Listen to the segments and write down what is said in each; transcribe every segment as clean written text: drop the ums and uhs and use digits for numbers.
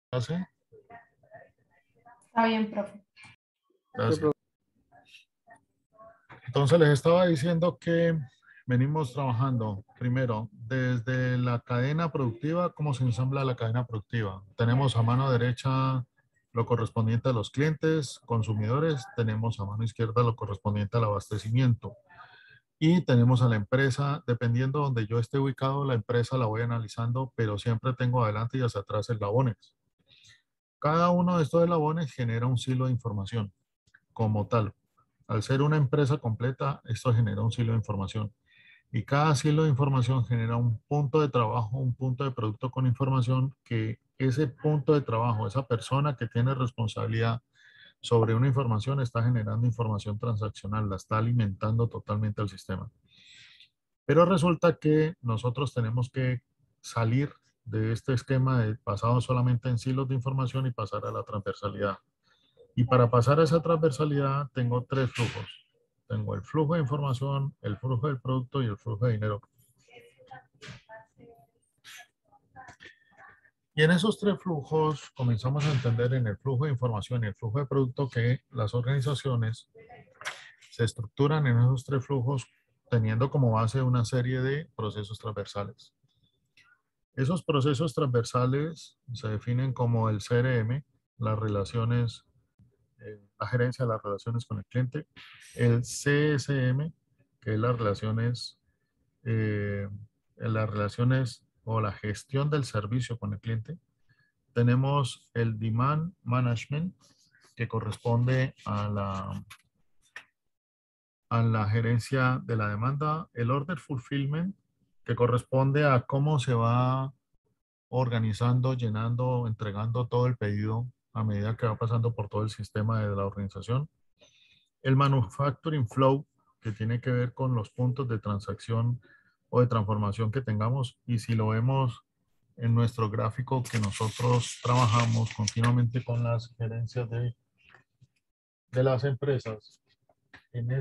Hace. Está bien, profe. Gracias. Entonces les estaba diciendo que venimos trabajando primero desde la cadena productiva, cómo se ensambla la cadena productiva. Tenemos a mano derecha lo correspondiente a los clientes, consumidores, tenemos a mano izquierda lo correspondiente al abastecimiento y tenemos a la empresa, dependiendo de donde yo esté ubicado, la empresa la voy analizando, pero siempre tengo adelante y hacia atrás eslabones. Cada uno de estos eslabones genera un silo de información como tal. Al ser una empresa completa, esto genera un silo de información. Y cada silo de información genera un punto de trabajo, un punto de producto con información que ese punto de trabajo, esa persona que tiene responsabilidad sobre una información está generando información transaccional, la está alimentando totalmente al sistema. Pero resulta que nosotros tenemos que salir de este esquema de basado solamente en silos de información y pasar a la transversalidad. Y para pasar a esa transversalidad tengo tres flujos. Tengo el flujo de información, el flujo del producto y el flujo de dinero. Y en esos tres flujos comenzamos a entender en el flujo de información y el flujo de producto que las organizaciones se estructuran en esos tres flujos teniendo como base una serie de procesos transversales. Esos procesos transversales se definen como el CRM, las relaciones, la gerencia de las relaciones con el cliente, el CSM, que es las relaciones o la gestión del servicio con el cliente. Tenemos el Demand Management, que corresponde a la gerencia de la demanda, el Order Fulfillment, que corresponde a cómo se va organizando, llenando, entregando todo el pedido a medida que va pasando por todo el sistema de la organización. El Manufacturing Flow, que tiene que ver con los puntos de transacción o de transformación que tengamos. Y si lo vemos en nuestro gráfico que nosotros trabajamos continuamente con las gerencias de las empresas, en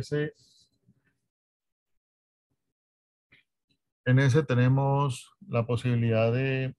ese tenemos la posibilidad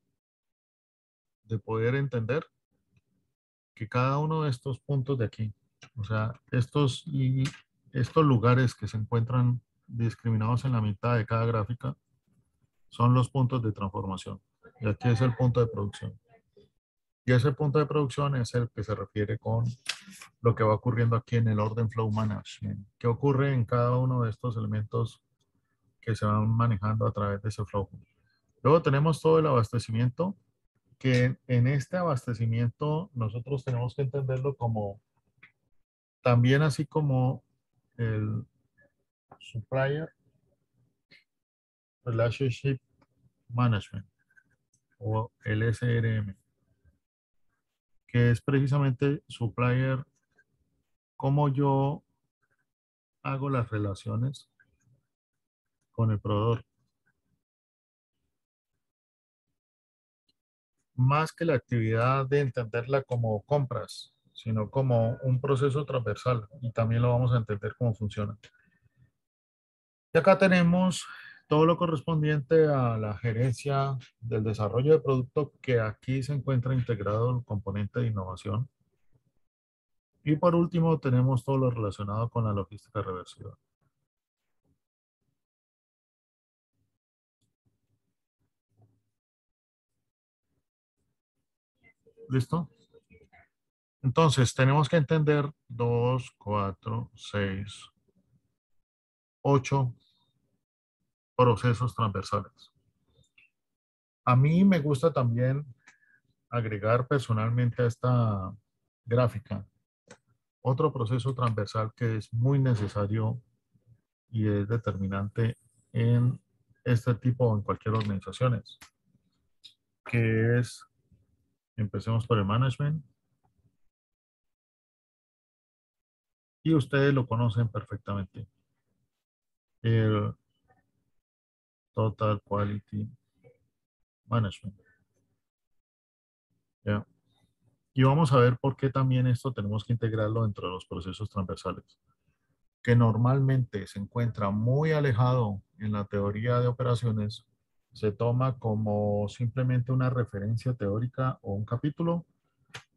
de poder entender que cada uno de estos puntos de aquí, o sea, estos lugares que se encuentran discriminados en la mitad de cada gráfica, son los puntos de transformación. Y aquí es el punto de producción. Y ese punto de producción es el que se refiere con lo que va ocurriendo aquí en el Orden Flow Management. ¿Qué ocurre en cada uno de estos elementos que se van manejando a través de ese flow? Luego tenemos todo el abastecimiento, que en este abastecimiento nosotros tenemos que entenderlo como también así como el Supplier Relationship Management o el SRM, que es precisamente Supplier, cómo yo hago las relaciones con el proveedor. Más que la actividad de entenderla como compras, sino como un proceso transversal y también lo vamos a entender cómo funciona. Y acá tenemos todo lo correspondiente a la gerencia del desarrollo de producto, que aquí se encuentra integrado el componente de innovación. Y por último tenemos todo lo relacionado con la logística reversiva. ¿Listo? Entonces tenemos que entender 2, 4, 6, 8 procesos transversales. A mí me gusta también agregar personalmente a esta gráfica otro proceso transversal que es muy necesario y es determinante en este tipo o en cualquier organización, que es, empecemos por el management, y ustedes lo conocen perfectamente, el Total Quality Management. ¿Ya? Y vamos a ver por qué también esto tenemos que integrarlo dentro de los procesos transversales, que normalmente se encuentra muy alejado en la teoría de operaciones, se toma como simplemente una referencia teórica o un capítulo,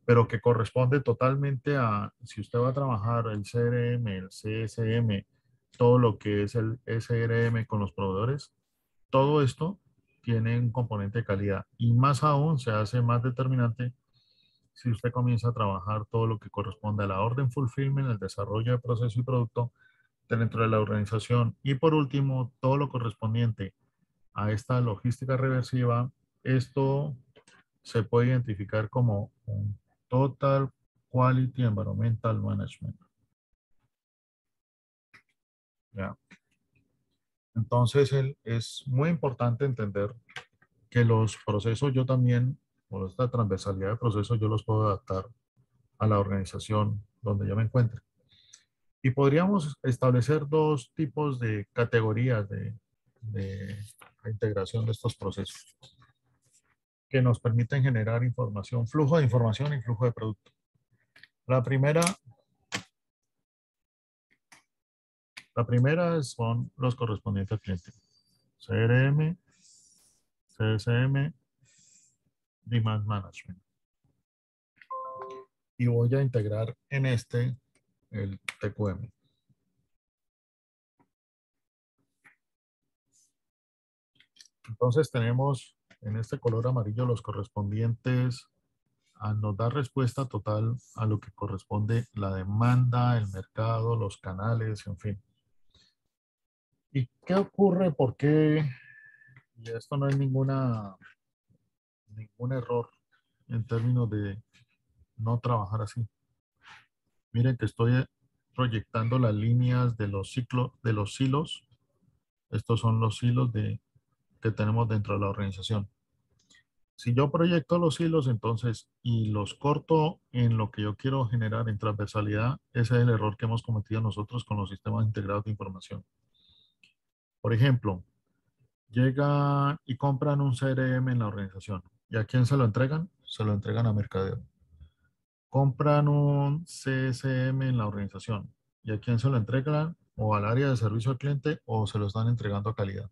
pero que corresponde totalmente a, si usted va a trabajar el CRM, el CSM, todo lo que es el SRM con los proveedores, todo esto tiene un componente de calidad y más aún se hace más determinante si usted comienza a trabajar todo lo que corresponde a la orden fulfillment, el desarrollo de proceso y producto dentro de la organización y por último todo lo correspondiente a esta logística reversiva. Esto se puede identificar como un Total Quality Environmental Management. ¿Ya? Entonces, es muy importante entender que los procesos yo también, por esta transversalidad de procesos, yo los puedo adaptar a la organización donde yo me encuentre. Y podríamos establecer dos tipos de categorías de la integración de estos procesos que nos permiten generar información, flujo de información y flujo de producto. La primera son los correspondientes al cliente. CRM, CSM, Demand Management. Y voy a integrar en este el TQM. Entonces tenemos en este color amarillo los correspondientes a nos dar respuesta total a lo que corresponde la demanda, el mercado, los canales, en fin. ¿Y qué ocurre? ¿Por qué? Y esto no es ningún error en términos de no trabajar así. Miren que estoy proyectando las líneas de los ciclos, de los silos. Estos son los silos que tenemos dentro de la organización. Si yo proyecto los hilos, entonces, y los corto en lo que yo quiero generar en transversalidad, ese es el error que hemos cometido nosotros con los sistemas integrados de información. Por ejemplo, llegan y compran un CRM en la organización. ¿Y a quién se lo entregan? Se lo entregan a mercadeo. Compran un CSM en la organización. ¿Y a quién se lo entregan? O al área de servicio al cliente o se lo están entregando a calidad.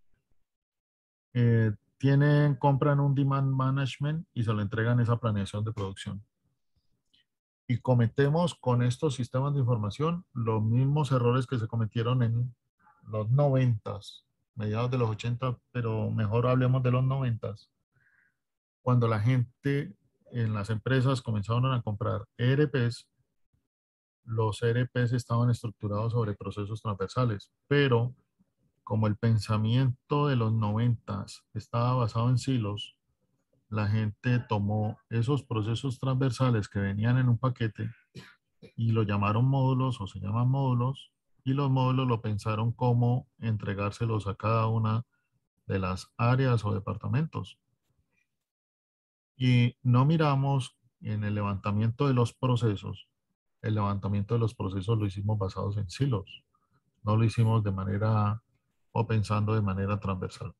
Compran un demand management y se lo entregan esa planeación de producción. Y cometemos con estos sistemas de información los mismos errores que se cometieron en los 90s, mediados de los 80, pero mejor hablemos de los 90s, cuando la gente en las empresas comenzaron a comprar ERPs. Los ERPs estaban estructurados sobre procesos transversales, pero como el pensamiento de los 90s estaba basado en silos, la gente tomó esos procesos transversales que venían en un paquete y lo llamaron módulos o se llaman módulos, y los módulos lo pensaron como entregárselos a cada una de las áreas o departamentos. Y no miramos en el levantamiento de los procesos. El levantamiento de los procesos lo hicimos basados en silos. No lo hicimos de manera o pensando de manera transversal.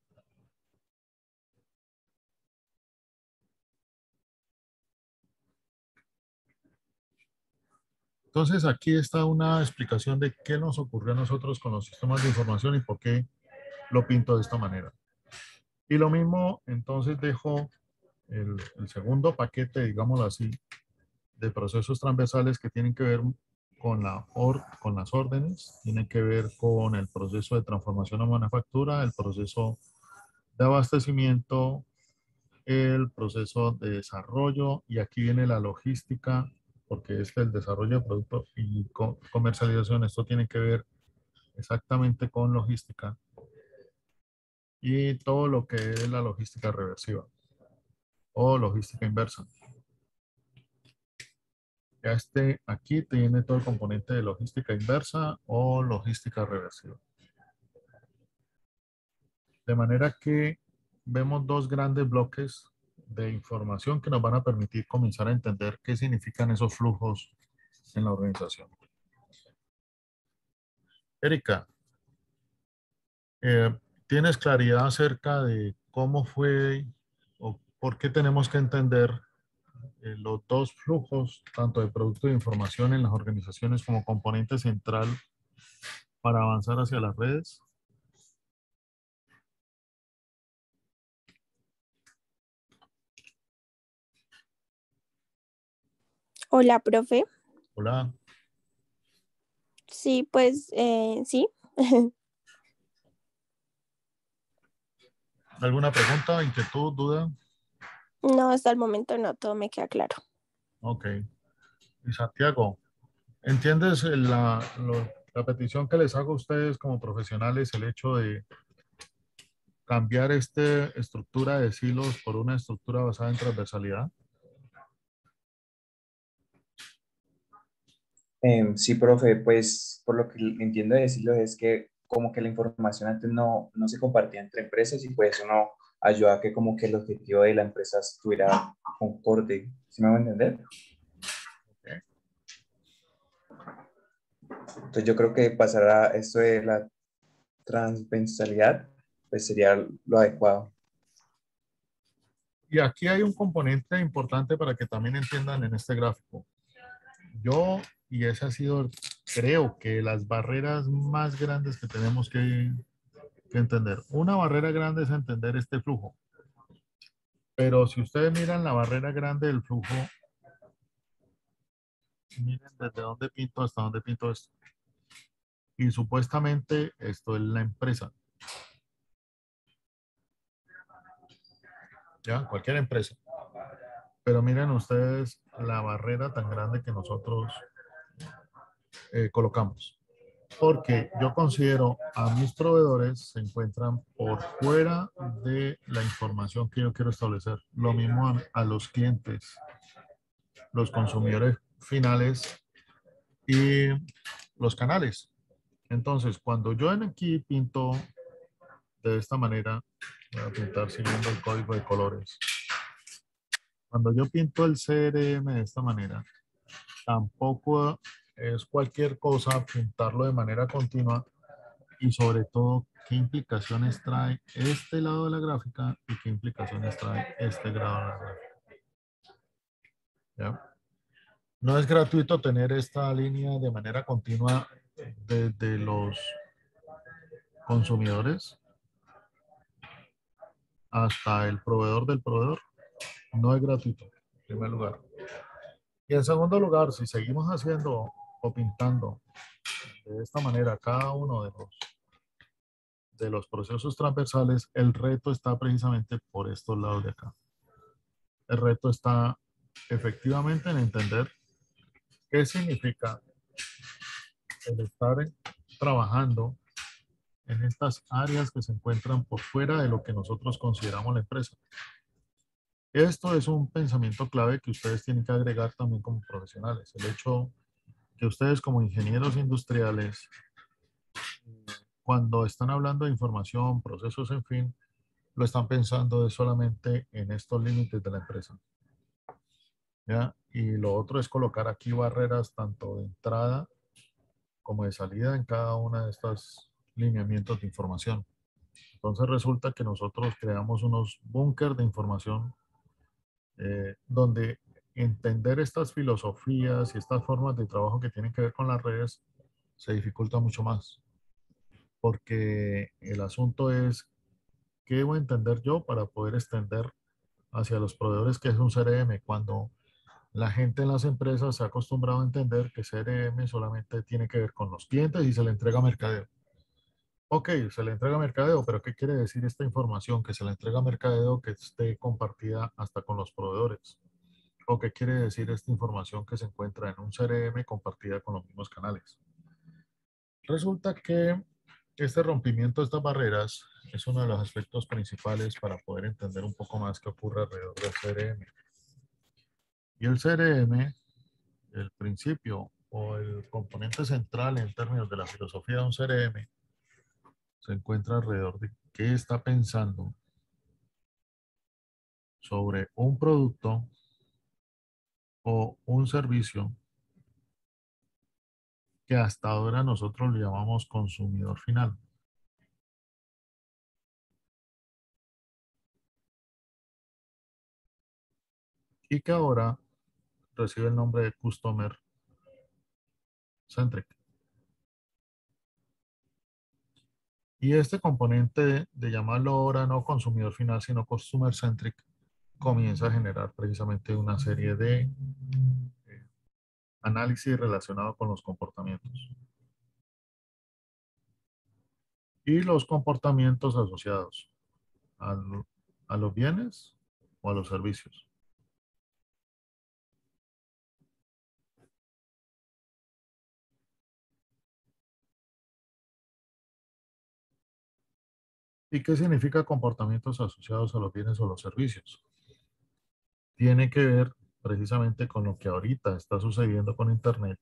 Entonces aquí está una explicación de qué nos ocurrió a nosotros con los sistemas de información y por qué lo pinto de esta manera. Y lo mismo, entonces dejo el segundo paquete, digámoslo así, de procesos transversales que tienen que ver con las órdenes, tienen que ver con el proceso de transformación a manufactura, el proceso de abastecimiento, el proceso de desarrollo, y aquí viene la logística, porque es el desarrollo de producto y comercialización. Esto tiene que ver exactamente con logística y todo lo que es la logística reversiva o logística inversa. Ya aquí tiene todo el componente de logística inversa o logística reversiva. De manera que vemos dos grandes bloques de información que nos van a permitir comenzar a entender qué significan esos flujos en la organización. Erika, ¿tienes claridad acerca de cómo fue o por qué tenemos que entender los dos flujos, tanto de producto de información en las organizaciones como componente central para avanzar hacia las redes? Hola, profe. Hola. Sí, pues sí. ¿Alguna pregunta, inquietud, duda? No, hasta el momento no, todo me queda claro. Ok. Y Santiago, ¿entiendes la petición que les hago a ustedes como profesionales, el hecho de cambiar esta estructura de silos por una estructura basada en transversalidad? Sí, profe, pues por lo que entiendo de decirlo es que como que la información antes no se compartía entre empresas y pues eso no ayuda a que como que el objetivo de la empresa estuviera concorde. ¿Sí me va a entender? Ok. Entonces yo creo que pasar a esto de la transversalidad pues sería lo adecuado. Y aquí hay un componente importante para que también entiendan en este gráfico. Y ese ha sido, creo que las barreras más grandes que tenemos que entender. Una barrera grande es entender este flujo. Pero si ustedes miran la barrera grande del flujo, miren desde dónde pinto hasta dónde pinto esto. Y supuestamente esto es la empresa. ¿Ya? Cualquier empresa. Pero miren ustedes la barrera tan grande que nosotros colocamos. Porque yo considero a mis proveedores se encuentran por fuera de la información que yo quiero establecer. Lo mismo a los clientes, los consumidores finales y los canales. Entonces, cuando yo en aquí pinto de esta manera, voy a pintar siguiendo el código de colores. Cuando yo pinto el CRM de esta manera, tampoco es cualquier cosa pintarlo de manera continua y sobre todo qué implicaciones trae este lado de la gráfica y qué implicaciones trae este grado de la gráfica. ¿Ya? No es gratuito tener esta línea de manera continua desde los consumidores hasta el proveedor del proveedor. No es gratuito, en primer lugar. Y en segundo lugar, si seguimos haciendo o pintando de esta manera cada uno de los procesos transversales, el reto está precisamente por estos lados de acá. El reto está efectivamente en entender qué significa el estar trabajando en estas áreas que se encuentran por fuera de lo que nosotros consideramos la empresa. Esto es un pensamiento clave que ustedes tienen que agregar también como profesionales. El hecho que ustedes como ingenieros industriales, cuando están hablando de información, procesos, en fin, lo están pensando de solamente en estos límites de la empresa. ¿Ya? Y lo otro es colocar aquí barreras tanto de entrada como de salida en cada una de estos lineamientos de información. Entonces resulta que nosotros creamos unos búnker de información donde entender estas filosofías y estas formas de trabajo que tienen que ver con las redes se dificulta mucho más. Porque el asunto es qué debo entender yo para poder extender hacia los proveedores que es un CRM, cuando la gente en las empresas se ha acostumbrado a entender que CRM solamente tiene que ver con los clientes y se le entrega mercadeo. Ok, se le entrega mercadeo, pero ¿qué quiere decir esta información? Que se le entrega mercadeo que esté compartida hasta con los proveedores. ¿O qué quiere decir esta información que se encuentra en un CRM compartida con los mismos canales? Resulta que este rompimiento de estas barreras es uno de los aspectos principales para poder entender un poco más qué ocurre alrededor del CRM. Y el CRM, el principio o el componente central en términos de la filosofía de un CRM, se encuentra alrededor de qué está pensando sobre un producto o un servicio que hasta ahora nosotros le llamamos consumidor final. Y que ahora recibe el nombre de Customer Centric. Y este componente de llamarlo ahora no consumidor final, sino Customer Centric, comienza a generar precisamente una serie de análisis relacionado con los comportamientos. Y los comportamientos asociados a los bienes o a los servicios. ¿Y qué significa comportamientos asociados a los bienes o los servicios? Tiene que ver precisamente con lo que ahorita está sucediendo con Internet,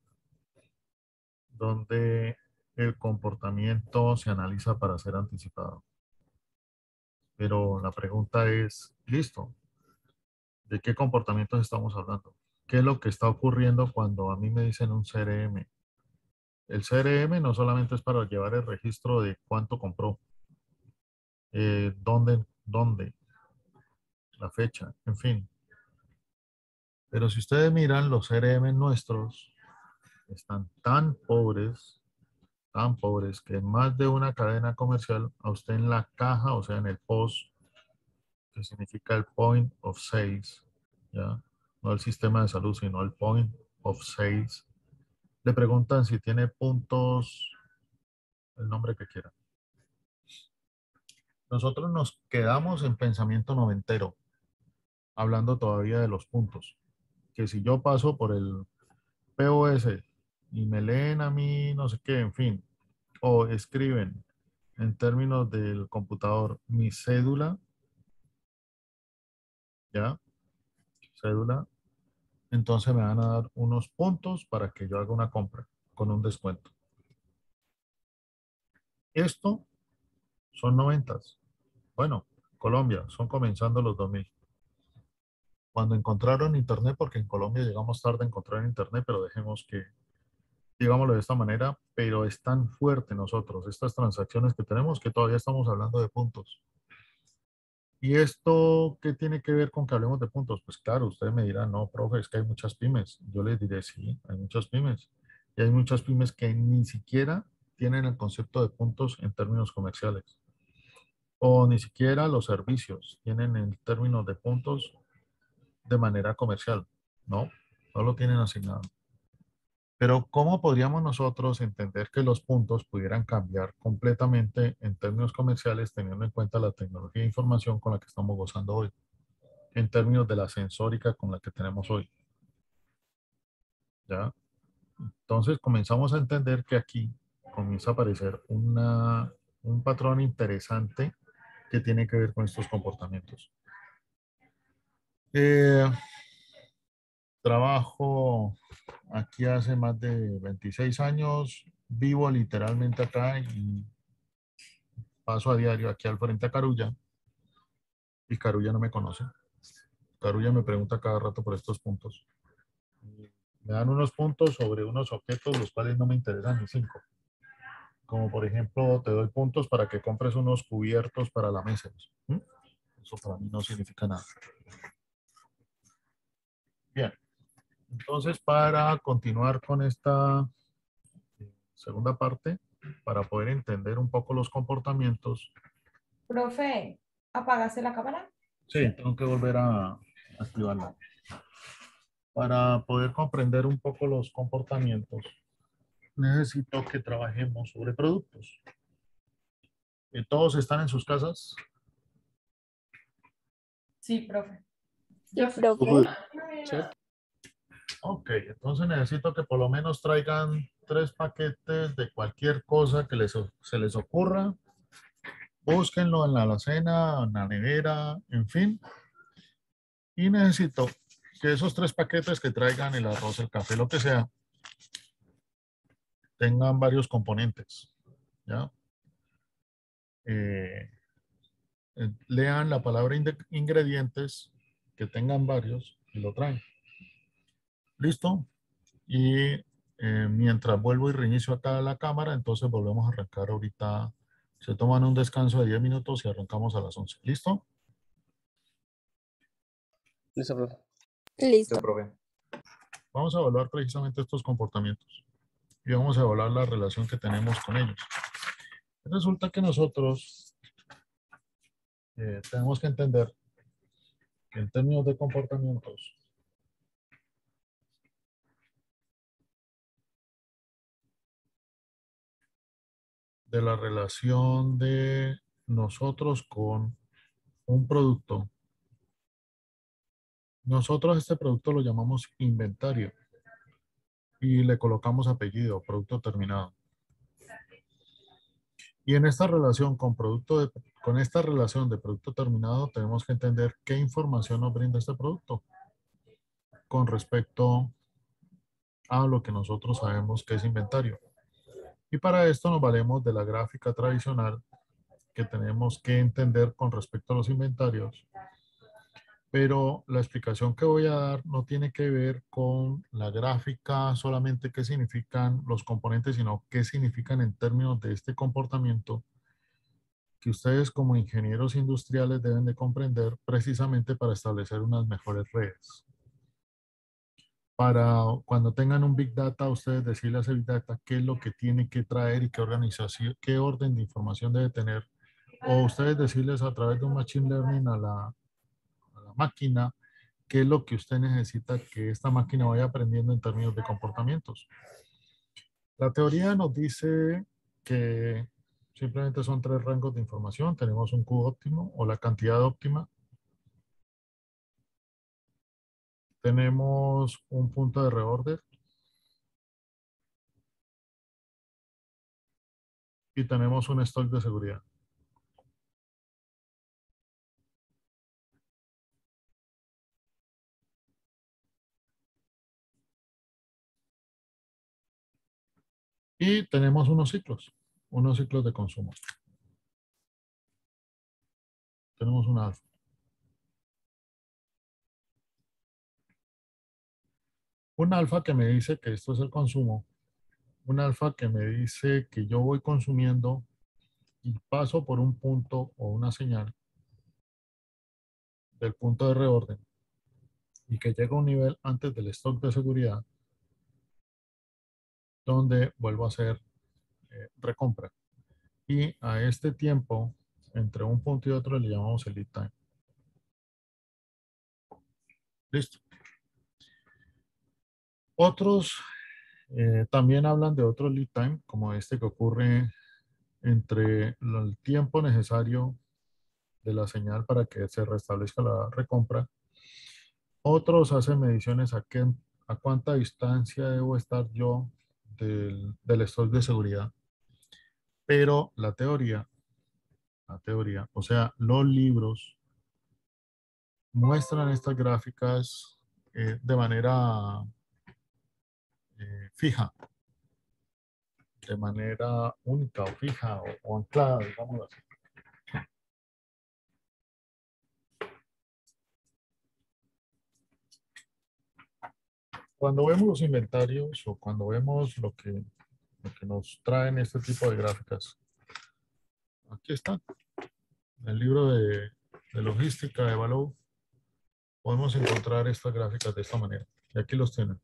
donde el comportamiento se analiza para ser anticipado. Pero la pregunta es, listo, ¿de qué comportamientos estamos hablando? ¿Qué es lo que está ocurriendo cuando a mí me dicen un CRM? El CRM no solamente es para llevar el registro de cuánto compró, dónde, la fecha, en fin. Pero si ustedes miran, los CRM nuestros están tan pobres, que en más de una cadena comercial, a usted en la caja, o sea, en el post, que significa el point of sales, ¿ya? No el sistema de salud, sino el point of sales, le preguntan si tiene puntos, el nombre que quiera. Nosotros nos quedamos en pensamiento noventero, hablando todavía de los puntos. Que si yo paso por el POS y me leen a mí, no sé qué, en fin, o escriben en términos del computador mi cédula, ¿ya? Cédula, entonces me van a dar unos puntos para que yo haga una compra con un descuento. Esto son noventas. Bueno, Colombia, son comenzando los 2000. Cuando encontraron Internet, porque en Colombia llegamos tarde a encontrar Internet, pero dejemos que, digámoslo de esta manera, pero es tan fuerte nosotros, estas transacciones que tenemos, que todavía estamos hablando de puntos. ¿Y esto qué tiene que ver con que hablemos de puntos? Pues claro, ustedes me dirán, no, profe, es que hay muchas pymes. Yo les diré, sí, hay muchas pymes. Y hay muchas pymes que ni siquiera tienen el concepto de puntos en términos comerciales. O ni siquiera los servicios tienen el término de puntos de manera comercial. No, no lo tienen asignado. Pero ¿cómo podríamos nosotros entender que los puntos pudieran cambiar completamente en términos comerciales teniendo en cuenta la tecnología de información con la que estamos gozando hoy? En términos de la sensórica con la que tenemos hoy. ¿Ya? Entonces comenzamos a entender que aquí comienza a aparecer un patrón interesante que tiene que ver con estos comportamientos. Trabajo aquí hace más de 26 años, vivo literalmente acá y paso a diario aquí al frente a Carulla y Carulla no me conoce. Carulla me pregunta cada rato por estos puntos. Me dan unos puntos sobre unos objetos los cuales no me interesan ni cinco. Como por ejemplo, te doy puntos para que compres unos cubiertos para la mesa. ¿Mm? Eso para mí no significa nada. Bien, entonces para continuar con esta segunda parte, para poder entender un poco los comportamientos. Profe, ¿apagaste la cámara? Sí, tengo que volver a activarla. Para poder comprender un poco los comportamientos, necesito que trabajemos sobre productos. ¿Todos están en sus casas? Sí, profe. Sí, profe. Ok, entonces necesito que por lo menos traigan 3 paquetes de cualquier cosa que se les ocurra. Búsquenlo en la alacena, en la nevera, en fin. Y necesito que esos 3 paquetes que traigan el arroz, el café, lo que sea, tengan varios componentes. ¿Ya? Eh, lean la palabra ingredientes, que tengan varios y lo traen. ¿Listo? Y mientras vuelvo y reinicio acá la cámara, entonces volvemos a arrancar ahorita. Se toman un descanso de 10 minutos y arrancamos a las 11. ¿Listo? Listo, profe. Listo. Profe. Vamos a evaluar precisamente estos comportamientos y vamos a evaluar la relación que tenemos con ellos. Resulta que nosotros tenemos que entender que en términos de comportamientos, de la relación de nosotros con un producto. Nosotros este producto lo llamamos inventario y le colocamos apellido, producto terminado. Y en esta relación con esta relación de producto terminado tenemos que entender qué información nos brinda este producto con respecto a lo que nosotros sabemos que es inventario. Y para esto nos valemos de la gráfica tradicional que tenemos que entender con respecto a los inventarios. Pero la explicación que voy a dar no tiene que ver con la gráfica solamente qué significan los componentes, sino qué significan en términos de este comportamiento que ustedes como ingenieros industriales deben de comprender precisamente para establecer unas mejores redes. Para cuando tengan un Big Data, ustedes decirle a ese Big Data qué es lo que tiene que traer y qué organización, qué orden de información debe tener. O ustedes decirles a través de un Machine Learning a la máquina qué es lo que usted necesita que esta máquina vaya aprendiendo en términos de comportamientos. La teoría nos dice que simplemente son tres rangos de información. Tenemos un Q óptimo o la cantidad óptima. Tenemos un punto de reorder. Y tenemos un stock de seguridad. Y tenemos unos ciclos de consumo. Tenemos un alfa. Un alfa que me dice que esto es el consumo. Un alfa que me dice que yo voy consumiendo y paso por un punto o una señal del punto de reorden y que llega a un nivel antes del stock de seguridad donde vuelvo a hacer recompra. Y a este tiempo, entre un punto y otro, le llamamos el lead time. Listo. Otros también hablan de otro lead time, como este que ocurre entre el tiempo necesario de la señal para que se restablezca la recompra. Otros hacen mediciones a cuánta distancia debo estar yo del stock de seguridad. Pero la teoría, o sea, los libros muestran estas gráficas de manera fija, de manera única o fija o anclada, digamos así. Cuando vemos los inventarios o cuando vemos lo que nos traen este tipo de gráficas, aquí está, en el libro de logística de Valou, podemos encontrar estas gráficas de esta manera. Y aquí los tienen.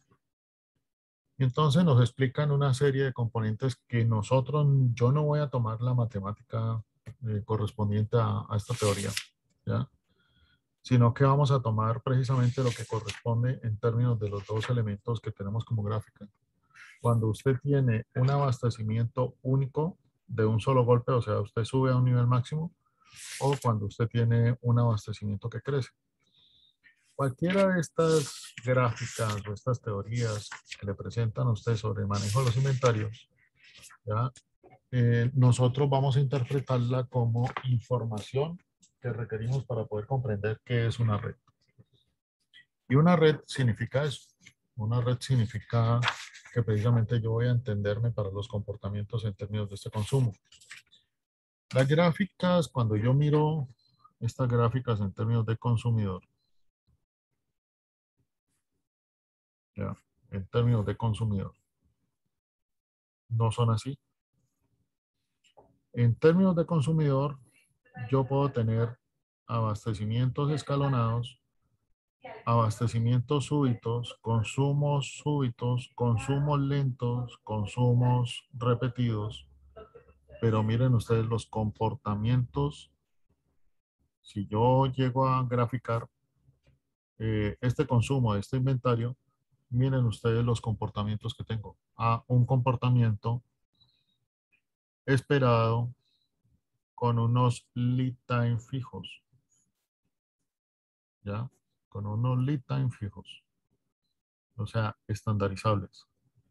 Y entonces nos explican una serie de componentes que yo no voy a tomar la matemática correspondiente a esta teoría, ¿ya? Sino que vamos a tomar precisamente lo que corresponde en términos de los dos elementos que tenemos como gráfica. Cuando usted tiene un abastecimiento único de un solo golpe, o sea, usted sube a un nivel máximo, o cuando usted tiene un abastecimiento que crece. Cualquiera de estas gráficas o estas teorías que le presentan a usted sobre el manejo de los inventarios, ¿ya? Nosotros vamos a interpretarla como información que requerimos para poder comprender qué es una red. Y una red significa eso. Una red significa que precisamente yo voy a entenderme para los comportamientos en términos de este consumo. Las gráficas, cuando yo miro estas gráficas en términos de consumidor, ¿ya? En términos de consumidor, no son así. En términos de consumidor, yo puedo tener abastecimientos escalonados, abastecimientos súbitos, consumos lentos, consumos repetidos. Pero miren ustedes los comportamientos. Si yo llego a graficar este consumo, este inventario, miren ustedes los comportamientos que tengo. Un comportamiento esperado con unos lead time fijos. ¿Ya? Con unos lead time fijos. O sea, estandarizables.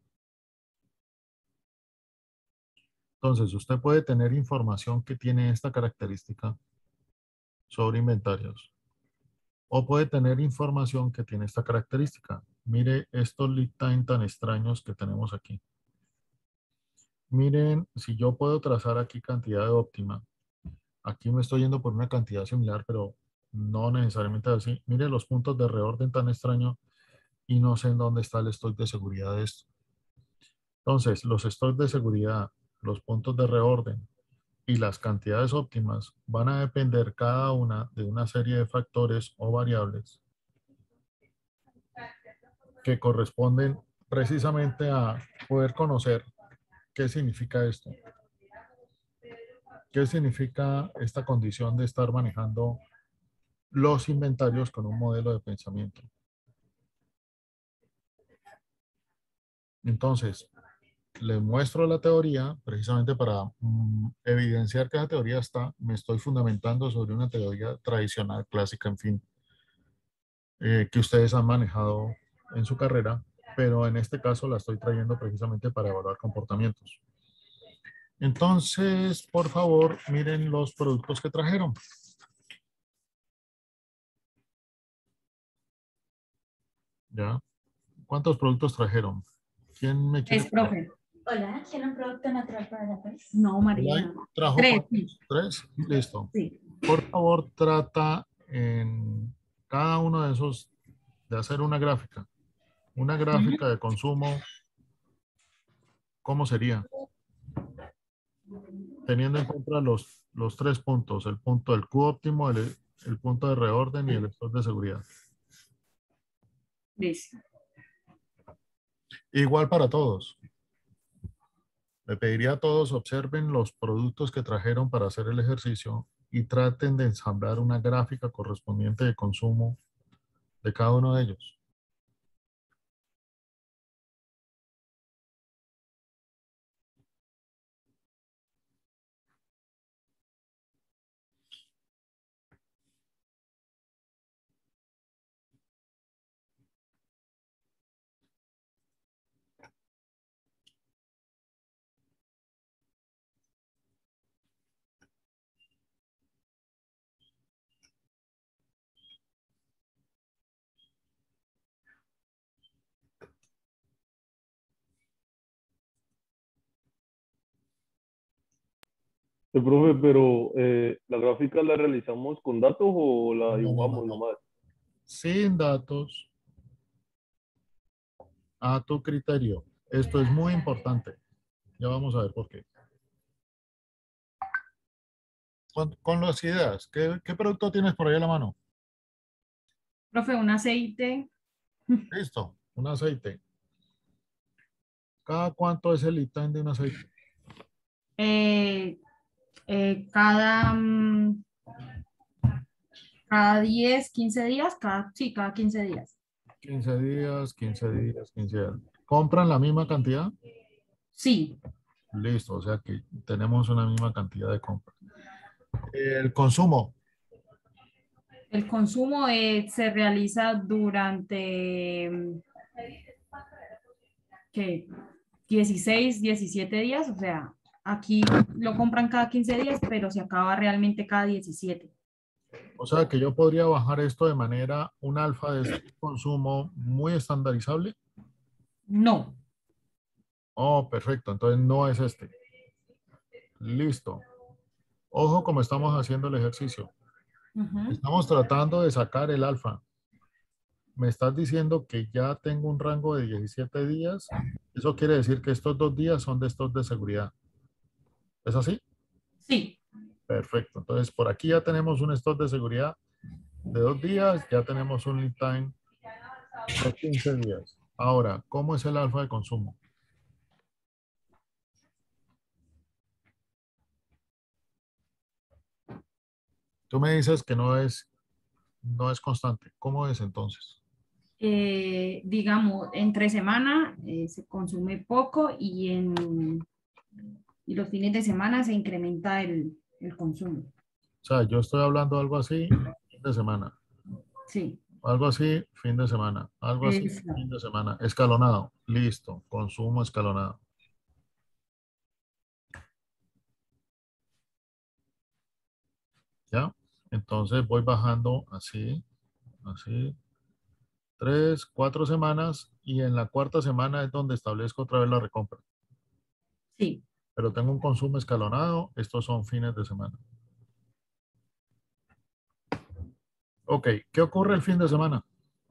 Entonces, usted puede tener información que tiene esta característica sobre inventarios. O puede tener información que tiene esta característica. Mire estos lead time tan extraños que tenemos aquí. Miren, si yo puedo trazar aquí cantidad de óptima. Aquí me estoy yendo por una cantidad similar, pero no necesariamente así. Mire los puntos de reorden tan extraño y no sé en dónde está el stock de seguridad de esto. Entonces, los stocks de seguridad, los puntos de reorden y las cantidades óptimas van a depender cada una de una serie de factores o variables que corresponden precisamente a poder conocer qué significa esto. ¿Qué significa esta condición de estar manejando los inventarios con un modelo de pensamiento? Entonces, les muestro la teoría precisamente para evidenciar que la teoría está, me estoy fundamentando sobre una teoría tradicional, clásica, en fin, que ustedes han manejado en su carrera, pero en este caso la estoy trayendo precisamente para evaluar comportamientos. Entonces, por favor, miren los productos que trajeron. ¿Ya? ¿Cuántos productos trajeron? ¿Quién me quiere? Es, profe. Hola, ¿tiene un producto natural para la piel? No, María. Hola, ¿trajo Tres, cuántos? sí. ¿Tres? Listo. Sí. Por favor, trata en cada uno de esos de hacer una gráfica. Una gráfica de consumo, ¿cómo sería? Teniendo en cuenta los tres puntos, el punto del Q óptimo, el punto de reorden y el stock de seguridad. Listo. Igual para todos. Le pediría a todos observen los productos que trajeron para hacer el ejercicio y traten de ensamblar una gráfica correspondiente de consumo de cada uno de ellos. Profe, pero ¿la gráfica la realizamos con datos o la dibujamos No. nomás? Sin datos, a tu criterio. Esto es muy importante. Ya vamos a ver por qué. Con las ideas, ¿qué producto tienes por ahí a la mano? Profe, un aceite. Listo, un aceite. ¿Cada cuánto es el lead time de un aceite? eh, cada, cada 10, 15 días, sí, cada 15 días. 15 días, 15 días, 15 días. ¿Compran la misma cantidad? Sí, Listo, o sea que tenemos una misma cantidad de compras. El consumo, el consumo se realiza durante ¿qué? 16, 17 días, o sea, aquí lo compran cada 15 días, pero se acaba realmente cada 17. o sea que yo podría bajar esto de manera, un alfa de este consumo muy estandarizable. No, Oh, perfecto, entonces no es este. Listo. Ojo como estamos haciendo el ejercicio. ujú, Estamos tratando de sacar el alfa. Me estás diciendo que ya tengo un rango de 17 días. Eso quiere decir que estos 2 días son de estos de seguridad. ¿Es así? sí, Perfecto. Entonces, por aquí ya tenemos un stock de seguridad de 2 días. Ya tenemos un lead time de 15 días. Ahora, ¿cómo es el alfa de consumo? Tú me dices que no es constante. ¿Cómo es entonces? digamos, entre semana se consume poco y y los fines de semana se incrementa el consumo. O sea, yo estoy hablando algo así, fin de semana. Sí, Algo así, fin de semana. Algo así, fin exacto. de semana. Escalonado. Listo. Consumo escalonado. ¿Ya? Entonces voy bajando así, así. 3, 4 semanas y en la cuarta semana es donde establezco otra vez la recompra. Sí. Pero tengo un consumo escalonado. Estos son fines de semana. Ok. ¿Qué ocurre el fin de semana?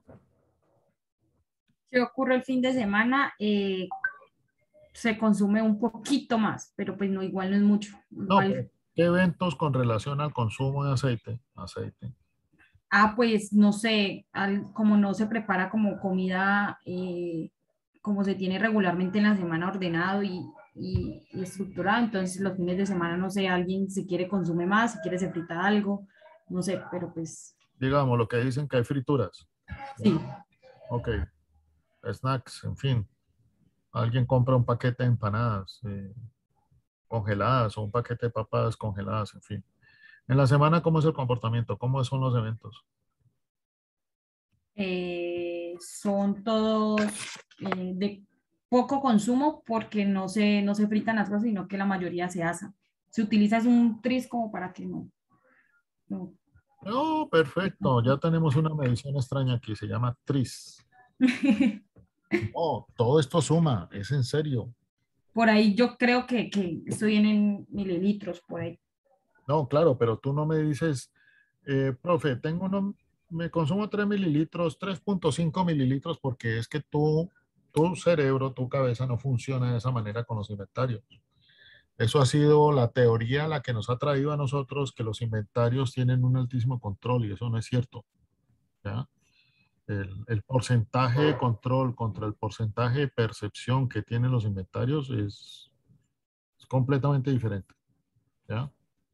¿Qué ocurre el fin de semana? Se consume un poquito más, pero pues no, igual no es mucho. No, pero Igual, ¿qué eventos con relación al consumo de aceite? Aceite. pues no sé, como no se prepara como comida, como se tiene regularmente en la semana ordenado y estructurado, entonces los fines de semana, no sé, alguien si quiere consume más, si quiere se frita algo, no sé, pero pues Digamos, lo que dicen que hay frituras. sí, Ok. Snacks, en fin. Alguien compra un paquete de empanadas congeladas o un paquete de papas congeladas, en fin. En la semana, ¿cómo es el comportamiento? ¿Cómo son los eventos? son todos de poco consumo porque no se fritan las cosas, sino que la mayoría se asa. Se utiliza es un tris como para que no. Oh, perfecto. Ya tenemos una medición extraña aquí. Se llama TRIS. Oh, todo esto suma. Es en serio. Por ahí yo creo que estoy en mililitros, por ahí. No, claro, pero tú no me dices, profe, me consumo 3 mililitros, 3,5 mililitros, porque es que tu cerebro, tu cabeza no funciona de esa manera con los inventarios. Eso ha sido la teoría la que nos ha traído a nosotros que los inventarios tienen un altísimo control y eso no es cierto. ¿Ya? El porcentaje de control contra el porcentaje de percepción que tienen los inventarios es completamente diferente. ¿Ya?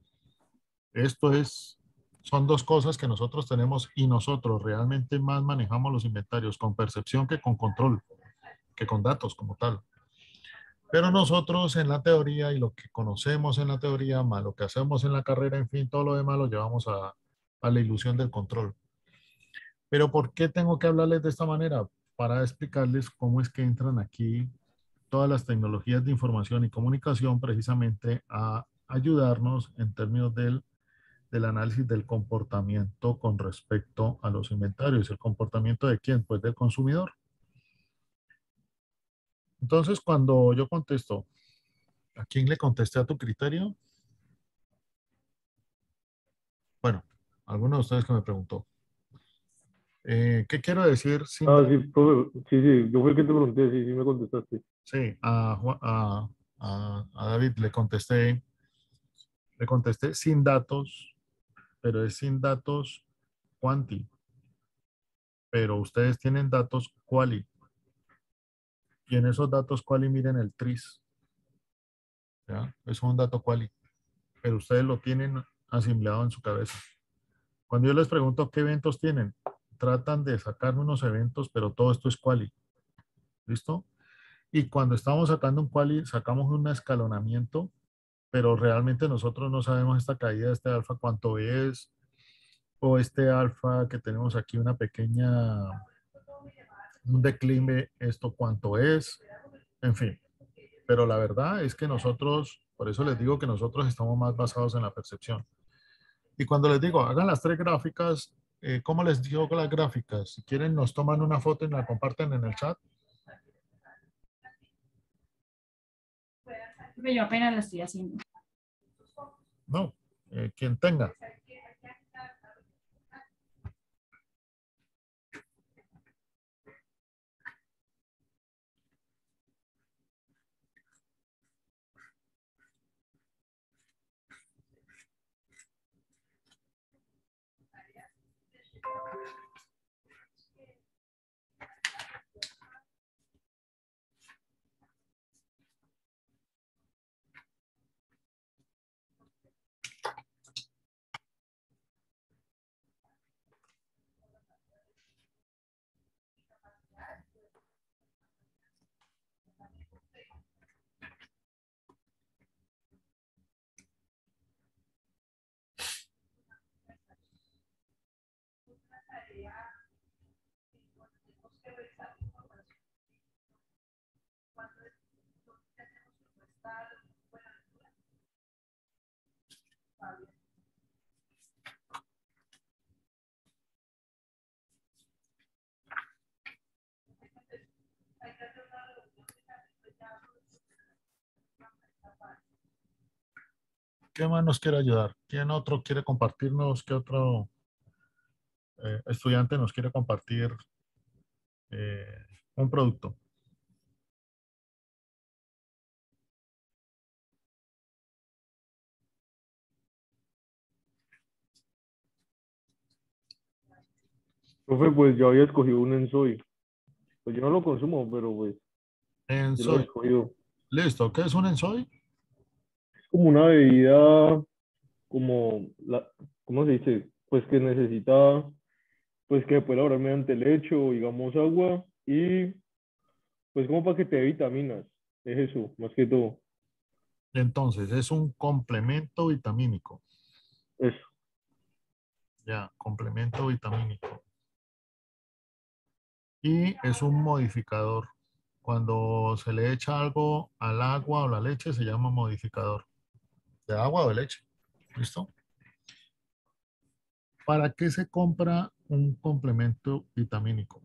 Son dos cosas que nosotros tenemos y nosotros realmente más manejamos los inventarios con percepción que con control, que con datos como tal. Pero nosotros en la teoría y lo que conocemos en la teoría, más lo que hacemos en la carrera, en fin, todo lo demás lo llevamos a la ilusión del control. Pero ¿por qué tengo que hablarles de esta manera? Para explicarles cómo es que entran aquí todas las tecnologías de información y comunicación precisamente a ayudarnos en términos del análisis del comportamiento con respecto a los inventarios. ¿El comportamiento de quién? Pues del consumidor. Entonces, cuando yo contesto, ¿a quién le contesté a tu criterio? Bueno, alguno de ustedes que me preguntó. ¿Qué quiero decir sin Ah, sí, profe, sí, sí, yo fui el que te pregunté, sí, sí me contestaste. sí, a David le contesté sin datos, pero es sin datos quanti, pero ustedes tienen datos quali, y en esos datos quali miren el tris, ¿ya? Eso es un dato quali, pero ustedes lo tienen asimilado en su cabeza. Cuando yo les pregunto qué eventos tienen, tratan de sacarme unos eventos, pero todo esto es quali, ¿listo? Y cuando estamos sacando un quali, sacamos un escalonamiento, pero realmente nosotros no sabemos esta caída de este alfa cuánto es, o este alfa que tenemos aquí una pequeña, un declive, esto cuánto es, en fin. Pero la verdad es que nosotros, por eso les digo que nosotros estamos más basados en la percepción. Y cuando les digo, hagan las 3 gráficas, ¿cómo les digo las gráficas? Si quieren, nos toman una foto y la comparten en el chat. Yo apenas lo estoy haciendo. No, quien tenga. ¿Qué más nos quiere ayudar? ¿Quién otro quiere compartirnos? ¿Qué otro estudiante nos quiere compartir eh, un producto? Profe, pues yo había escogido un Ensoy. Pues yo no lo consumo, pero pues yo lo he Ensoy. escogido. Listo. ¿Qué es un Ensoy? Es como una bebida, como la, ¿cómo se dice? Pues que necesita, pues que puede elaborar mediante leche o digamos agua y pues como para que te dé vitaminas. Es eso, más que todo. Entonces, es un complemento vitamínico. Eso. Ya, complemento vitamínico. Y es un modificador. Cuando se le echa algo al agua o la leche, se llama modificador. ¿De agua o de leche? ¿Listo? ¿Para qué se compra un complemento vitamínico?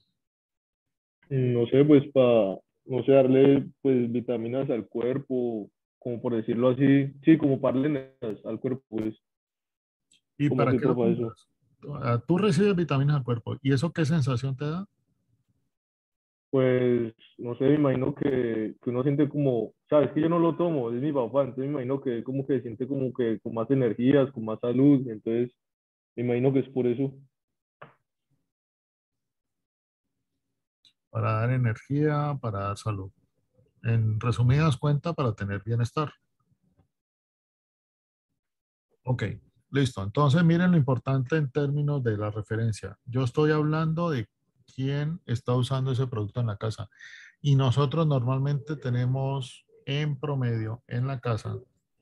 No sé, pues para, no sé, darle pues vitaminas al cuerpo, como por decirlo así, sí, como para darle energías al cuerpo, pues, ¿Y como para que qué lo todo para eso. compras? Tú recibes vitaminas al cuerpo. ¿Y eso qué sensación te da? Pues, no sé, me imagino que uno siente como, sabes que yo no lo tomo, es mi papá, entonces me imagino que como que siente como que con más energías, con más salud, entonces me imagino que es por eso. Para dar energía, para dar salud. En resumidas cuentas, para tener bienestar. Ok, listo. Entonces, miren lo importante en términos de la referencia. Yo estoy hablando de quién está usando ese producto en la casa. Y nosotros normalmente tenemos en promedio en la casa,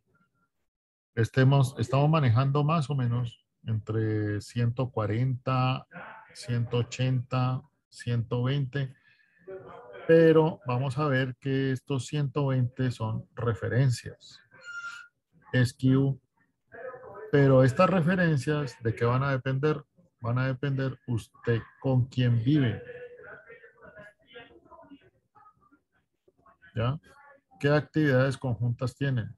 estamos manejando más o menos entre 140, 180, 120, pero vamos a ver que estos 120 son referencias. SKU. Pero estas referencias, ¿de qué van a depender? Van a depender usted con quién vive, ¿ya? ¿Qué actividades conjuntas tienen?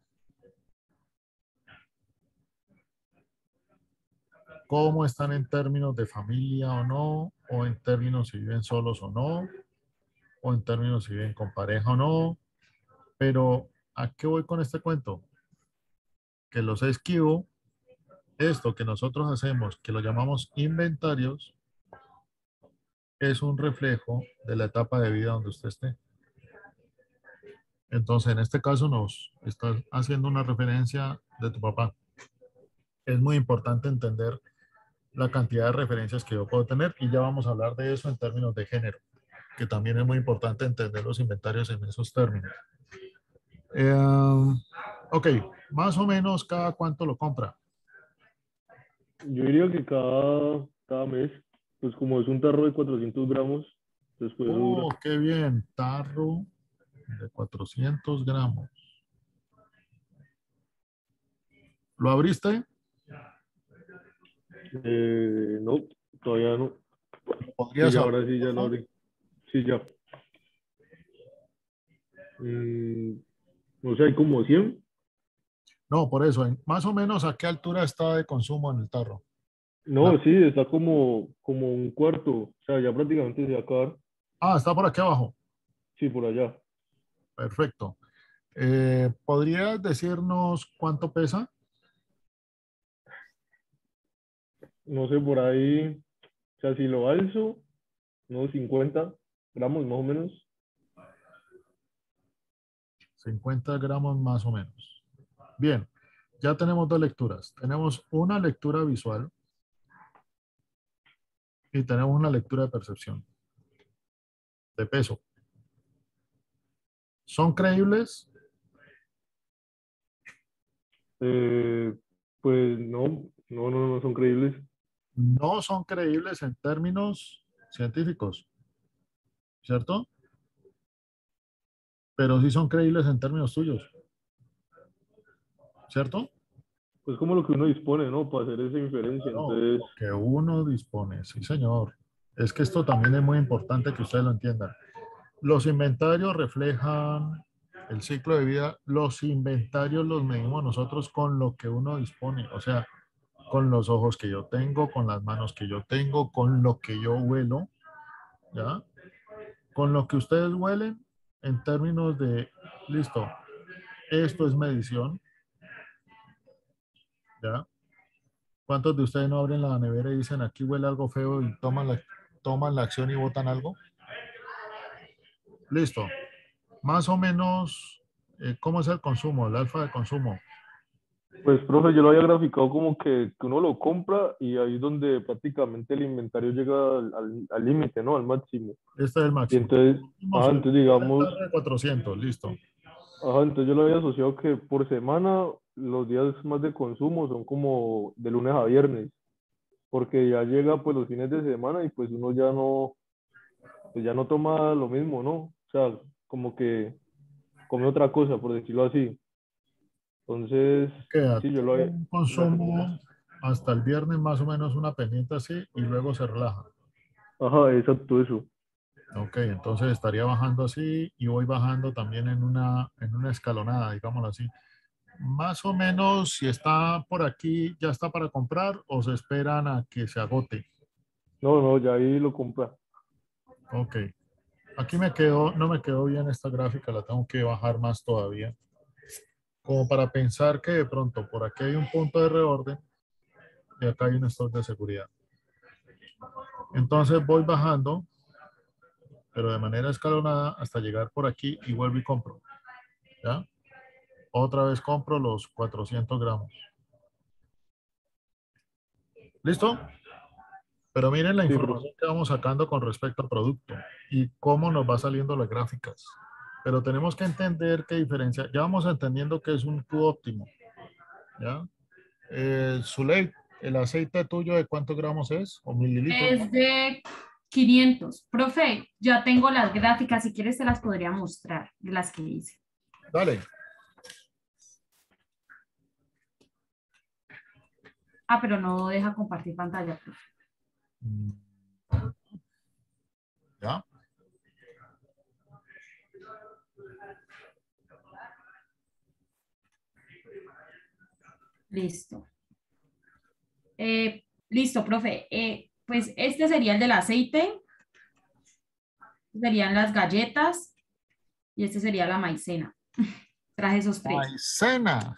¿Cómo están en términos de familia o no? ¿O en términos si viven solos o no? ¿O en términos si viven con pareja o no? Pero, ¿a qué voy con este cuento? Que los SKU, esto que nosotros hacemos, que lo llamamos inventarios, es un reflejo de la etapa de vida donde usted esté. Entonces, en este caso nos estás haciendo una referencia de tu papá. Es muy importante entender la cantidad de referencias que yo puedo tener y ya vamos a hablar de eso en términos de género, que también es muy importante entender los inventarios en esos términos. Eh, ok, más o menos cada cuánto lo compra. Yo diría que cada mes, pues como es un tarro de 400 gramos, después eso dura. Oh, qué bien, tarro de 400 gramos. ¿Lo abriste? No, todavía no. Sí, ¿Podrías ya, abrir, ahora sí, ya por lo favor? abrí. Sí, ya. Mm, no sé, hay como 100. No, por eso, más o menos a qué altura está de consumo en el tarro. No, sí, está como un cuarto. O sea, ya prácticamente se va a acabar. Está por aquí abajo. Sí, por allá. Perfecto. ¿Podrías decirnos cuánto pesa? No sé, por ahí. O sea, si lo alzo, unos 50 gramos más o menos. 50 gramos más o menos. Bien, ya tenemos dos lecturas. Tenemos una lectura visual y tenemos una lectura de percepción, de peso. ¿Son creíbles? Eh, pues no son creíbles. No son creíbles en términos científicos, ¿cierto? Pero sí son creíbles en términos tuyos, ¿cierto? Pues como lo que uno dispone, ¿no? Para hacer esa inferencia. No, Entonces, lo que uno dispone, sí, señor. Es que esto también es muy importante que ustedes lo entiendan. Los inventarios reflejan El ciclo de vida, los inventarios los medimos nosotros con lo que uno dispone, o sea, con los ojos que yo tengo, con las manos que yo tengo, con lo que yo huelo, ¿ya? Con lo que ustedes huelen en términos de, listo, esto es medición, ¿ya? ¿Cuántos de ustedes no abren la nevera y dicen aquí huele algo feo y toman la acción y botan algo? Listo. Más o menos, ¿cómo es el consumo, el alfa de consumo? Pues, profe, yo lo había graficado como que uno lo compra y ahí es donde prácticamente el inventario llega al límite, ¿no? Al máximo. Este es el Y máximo. entonces, entonces digamos, De 400, listo. entonces yo lo había asociado que por semana los días más de consumo son como de lunes a viernes, porque ya llega pues los fines de semana y pues uno ya no, pues ya no toma lo mismo, ¿no? O sea, como que come otra cosa, por decirlo así. Entonces, Queda sí, yo lo había... un consumo hasta el viernes más o menos una pendiente así y luego se relaja. Ajá, exacto, eso. Ok, entonces estaría bajando así y voy bajando también en una escalonada, digámoslo así. Más o menos, si está por aquí, ¿ya está para comprar o se esperan a que se agote? No, no, ya ahí lo compra. Ok, aquí me quedó, no me quedó bien esta gráfica, la tengo que bajar más todavía. Como para pensar que de pronto por aquí hay un punto de reorden y acá hay un stock de seguridad. Entonces voy bajando, pero de manera escalonada hasta llegar por aquí y vuelvo y compro. ¿Ya? Otra vez compro los 400 gramos. ¿Listo? Pero miren la Sí, profe. información que vamos sacando con respecto al producto y cómo nos va saliendo las gráficas. Pero tenemos que entender qué diferencia. Ya vamos entendiendo que es un Q óptimo. ¿Ya? Zuley, ¿el aceite tuyo de cuántos gramos es? ¿O mililitros? Es de 500. Profe, ya tengo las gráficas, si quieres te las podría mostrar, de las que hice. Dale. Ah, pero no deja compartir pantalla, profe. ¿Ya? Listo. Listo, profe. Pues este sería el del aceite, serían las galletas y este sería la maicena. Traje esos tres. Maicena.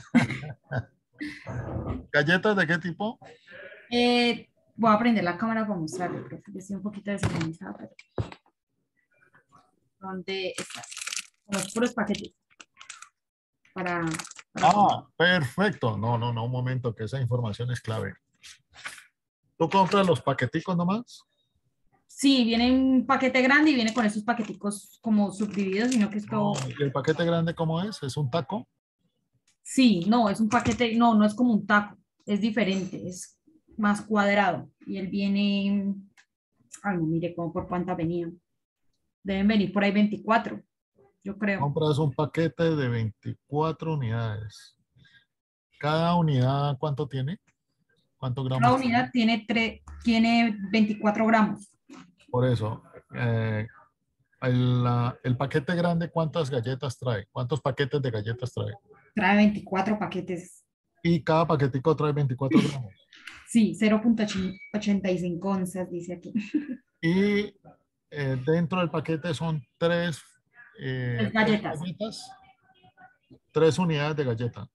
¿Galletas de qué tipo? Voy a prender la cámara para mostrarle, profe, que estoy un poquito desorganizada, pero ¿dónde estás? Con los puros paquetes. Para Ah, perfecto. No, no, no, un momento, que esa información es clave. ¿Tú compras los paqueticos nomás? Sí, viene un paquete grande y viene con esos paqueticos como subdivididos, sino que No. esto, ¿Y el paquete grande cómo es? ¿Es un taco? sí, no, es un paquete, no, no es como un taco, es diferente, es más cuadrado y él viene, ay, no, mire cómo por cuántas venían. Deben venir por ahí 24, yo creo. Compras un paquete de 24 unidades. ¿Cada unidad cuánto tiene? ¿Cuántos Cada gramos tiene? unidad tiene 24 gramos, Por eso, el paquete grande, ¿cuántas galletas trae? ¿Cuántos paquetes de galletas trae? trae 24 paquetes, Y cada paquetico trae 24 gramos. sí, 0,85 onzas, dice aquí. Y dentro del paquete son Tres tres galletas, galletas, 3 unidades de galleta.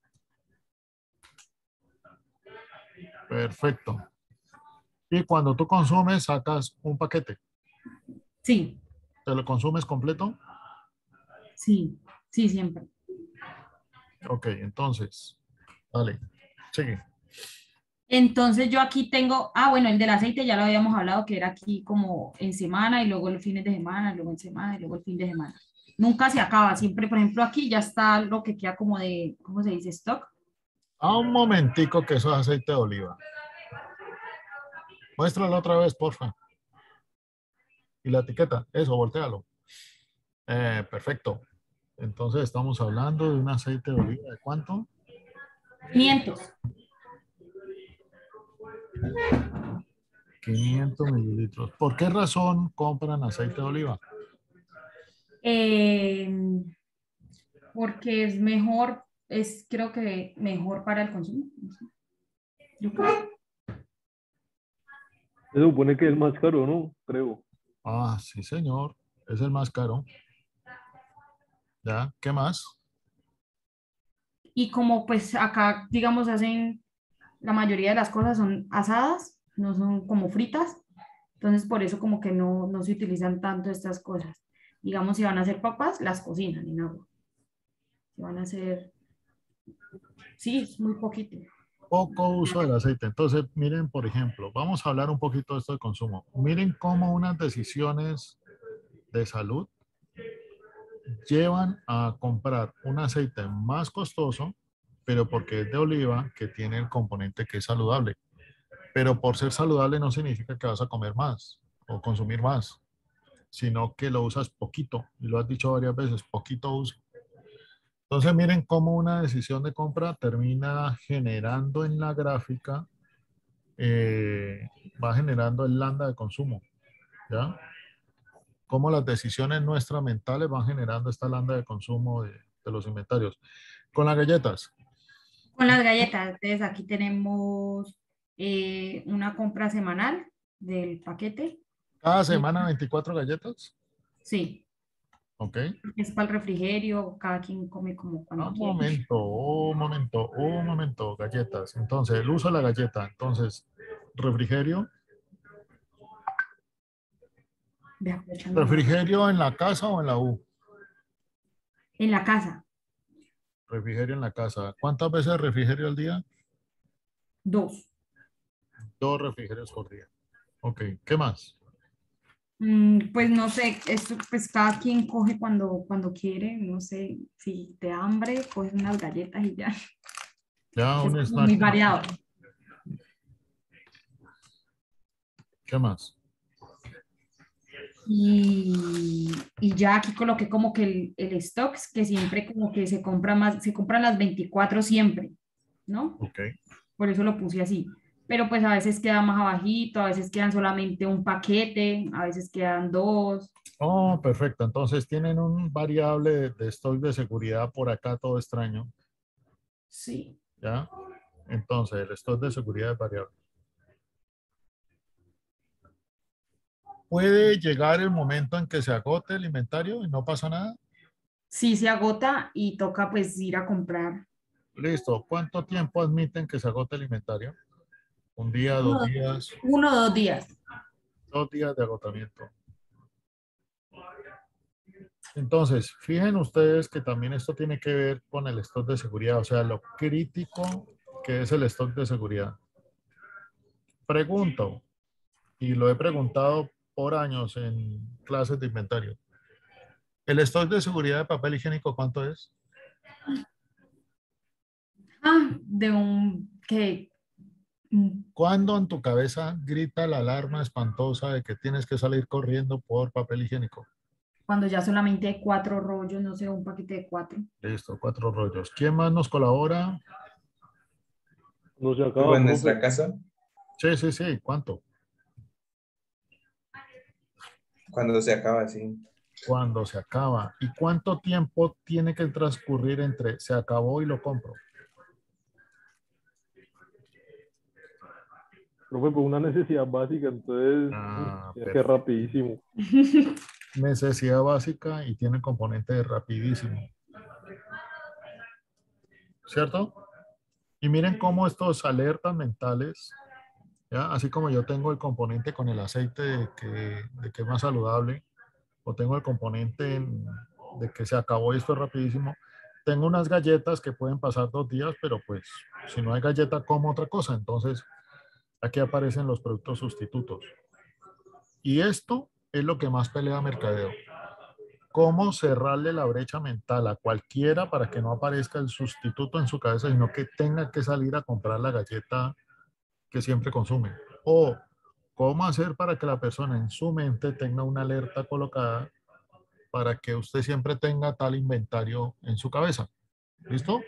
Perfecto. Y cuando tú consumes, sacas un paquete. sí, ¿Te lo consumes completo? sí, sí, siempre. Ok, entonces, dale, sigue. Entonces yo aquí tengo, bueno, el del aceite ya lo habíamos hablado, que era aquí como en semana y luego los fines de semana, luego en semana y luego el fin de semana. Nunca se acaba, siempre, por ejemplo, aquí ya está lo que queda como de, ¿cómo se dice? Stock. Un momentico que eso es aceite de oliva. Muéstralo otra vez, porfa. Y la etiqueta, eso, voltealo. Perfecto. Entonces estamos hablando de un aceite de oliva, ¿de cuánto? 500. 500 mililitros. ¿Por qué razón compran aceite de oliva? Eh, porque es mejor, creo que mejor para el consumo. No sé. Yo creo. Se supone que es el más caro, ¿no? Creo. Ah, sí, señor. Es el más caro. ¿Ya? ¿Qué más? Y como pues acá, digamos, hacen, la mayoría de las cosas son asadas, no son como fritas, entonces por eso como que no se utilizan tanto estas cosas. Digamos, si van a hacer papas, las cocinan en agua. Si van a hacer, sí, es muy poquito. Poco uso del aceite. Entonces, miren, por ejemplo, vamos a hablar un poquito de esto de consumo. Miren cómo unas decisiones de salud llevan a comprar un aceite más costoso, pero porque es de oliva, que tiene el componente que es saludable. Pero por ser saludable no significa que vas a comer más o consumir más, sino que lo usas poquito. Y lo has dicho varias veces, poquito uso. Entonces miren cómo una decisión de compra termina generando en la gráfica, eh, va generando el lambda de consumo, ¿ya? Cómo las decisiones nuestras mentales van generando esta lambda de consumo de los inventarios. Con las galletas, Con las galletas, entonces aquí tenemos una compra semanal del paquete. cada Y semana 24 galletas, sí, ¿ok? es para el refrigerio, cada quien come como cuando quiere. Un momento, galletas. Entonces, el uso de la galleta. Entonces, refrigerio, Ve aprovechando la- refrigerio en la casa o en la U. En la casa, Refrigerio en la casa. ¿Cuántas veces refrigerio al día? dos. 2 refrigerios por día. Ok, ¿qué más? Pues no sé, esto, pues cada quien coge cuando quiere, no sé, si te da hambre, coges unas galletas y ya. Ya Es un como muy snack. variado. ¿Qué más? Y ya aquí coloqué como que el stocks, que siempre como que se compra más, se compran las 24 siempre, ¿no? Ok. Por eso lo puse así. Pero pues a veces queda más abajito, a veces quedan solamente un paquete, a veces quedan dos. Oh, perfecto. Entonces tienen un variable de stock de seguridad por acá, todo extraño. Sí. ¿Ya? Entonces, el stock de seguridad es variable. ¿Puede llegar el momento en que se agote el inventario y no pasa nada? Sí se agota y toca pues ir a comprar. Listo. ¿Cuánto tiempo admiten que se agote el inventario? ¿Un día, dos Uno, días, 1 o 2 días. 2 días de agotamiento? Entonces, fíjense ustedes que también esto tiene que ver con el stock de seguridad, o sea, lo crítico que es el stock de seguridad. Pregunto, y lo he preguntado por años en clases de inventario. ¿El stock de seguridad de papel higiénico cuánto es? Ah, de un que ¿Cuándo en tu cabeza grita la alarma espantosa de que tienes que salir corriendo por papel higiénico? cuando ya solamente hay 4 rollos, no sé, un paquete de 4. Listo, 4 rollos. ¿Quién más nos colabora? No se Luego acaba, en profe. nuestra casa, Sí, sí, sí. ¿Cuánto? cuando se acaba así, Cuando se acaba. ¿Y cuánto tiempo tiene que transcurrir entre se acabó y lo compro? Profe, por una necesidad básica, entonces Ah, es que es perfecto. rapidísimo. Necesidad básica y tiene componente de rapidísimo. ¿Cierto? Y miren cómo estos alertas mentales, ¿ya? Así como yo tengo el componente con el aceite de que es más saludable, o tengo el componente de que se acabó y esto es rapidísimo, tengo unas galletas que pueden pasar 2 días, pero pues si no hay galleta, como otra cosa. Entonces, aquí aparecen los productos sustitutos. Y esto es lo que más pelea Mercadeo. Cómo cerrarle la brecha mental a cualquiera para que no aparezca el sustituto en su cabeza, sino que tenga que salir a comprar la galleta que siempre consume. O cómo hacer para que la persona en su mente tenga una alerta colocada para que usted siempre tenga tal inventario en su cabeza. ¿Listo?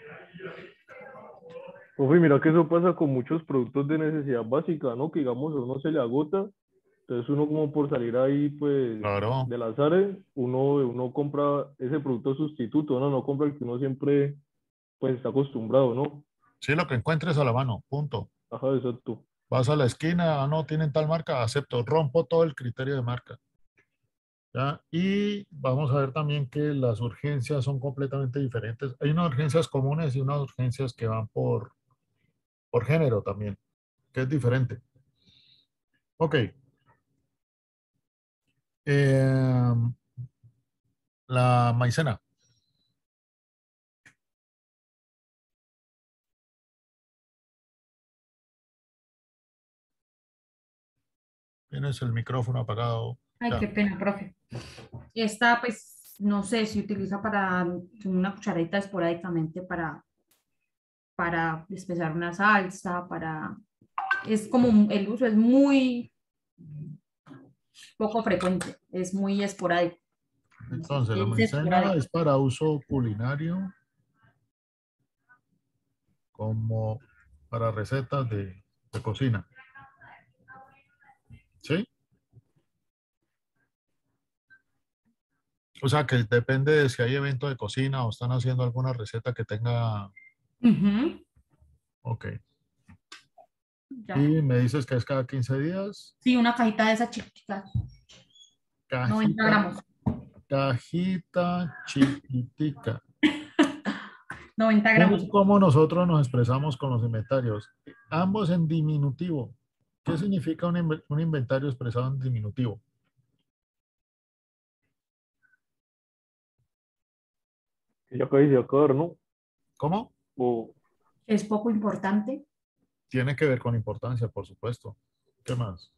Profe, mira que eso pasa con muchos productos de necesidad básica, ¿no? Que digamos a uno se le agota, Entonces uno como por salir ahí, pues, Claro. del azar, uno compra ese producto sustituto, ¿no? No compra el que uno siempre, pues, está acostumbrado, ¿no? Sí, lo que encuentres a la mano, punto. Ajá, exacto. Vas a la esquina, no tienen tal marca, acepto, rompo todo el criterio de marca. ¿Ya? Y vamos a ver también que las urgencias son completamente diferentes. Hay unas urgencias comunes y unas urgencias que van por género también, que es diferente. Ok. Eh, la maicena. Tienes el micrófono apagado. Ay, Ya. qué pena, profe. Esta, pues, no sé, si utiliza para una cucharadita esporádicamente para despezar una salsa, es como el uso es muy poco frecuente, es muy esporádico. Entonces, la Es maicena esporádico. es para uso culinario como para recetas de cocina. ¿Sí? O sea, que depende de si hay evento de cocina o están haciendo alguna receta que tenga... Ujú, Ok. ya. Y me dices que es cada 15 días. Sí, una cajita de esas chiquitas, 90 Cajita, gramos. cajita chiquitica. 90 gramos. Miren cómo nosotros nos expresamos con los inventarios. Ambos en diminutivo. ¿Qué significa un inventario expresado en diminutivo? Ya acá dice acá, ¿no? ¿Cómo? O, Es poco importante. Tiene que ver con importancia, por supuesto. ¿Qué más?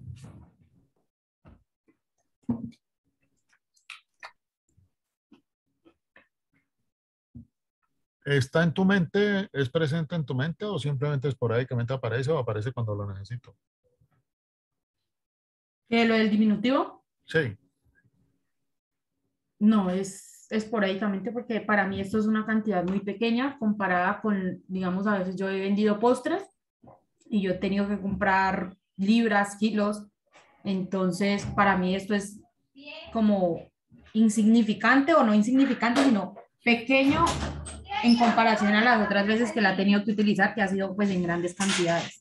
¿Está en tu mente, es presente en tu mente o simplemente esporádicamente aparece o aparece cuando lo necesito? Lo del diminutivo, Sí, no, es esporádicamente porque para mí esto es una cantidad muy pequeña comparada con, digamos, a veces yo he vendido postres y yo he tenido que comprar libras, kilos. Entonces, para mí esto es como insignificante o no insignificante, sino pequeño en comparación a las otras veces que la he tenido que utilizar, que ha sido pues en grandes cantidades.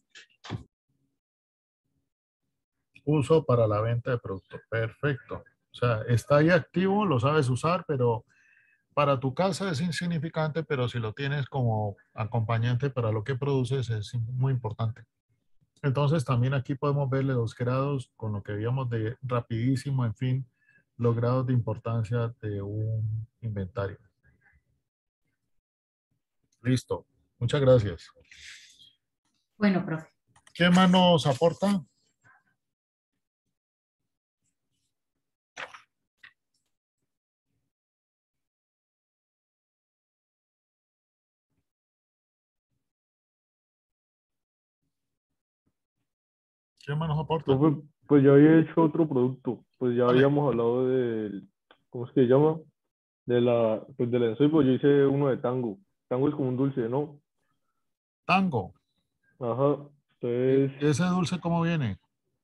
uso para la venta de producto. Perfecto. O sea, está ahí activo, lo sabes usar, pero para tu casa es insignificante, pero si lo tienes como acompañante para lo que produces es muy importante. Entonces también aquí podemos verle los grados con lo que veíamos de rapidísimo, en fin, los grados de importancia de un inventario. Listo. Muchas gracias. Bueno, profe. ¿Qué más nos aporta? ¿Qué más nos aporta? profe, pues ya había hecho otro producto, pues ya Vale. habíamos hablado del, ¿cómo es que se llama? De la, pues del ensueño, pues yo hice uno de tango. Tango es como un dulce, ¿no? Tango. Ajá. ¿Y Entonces, ese dulce cómo viene?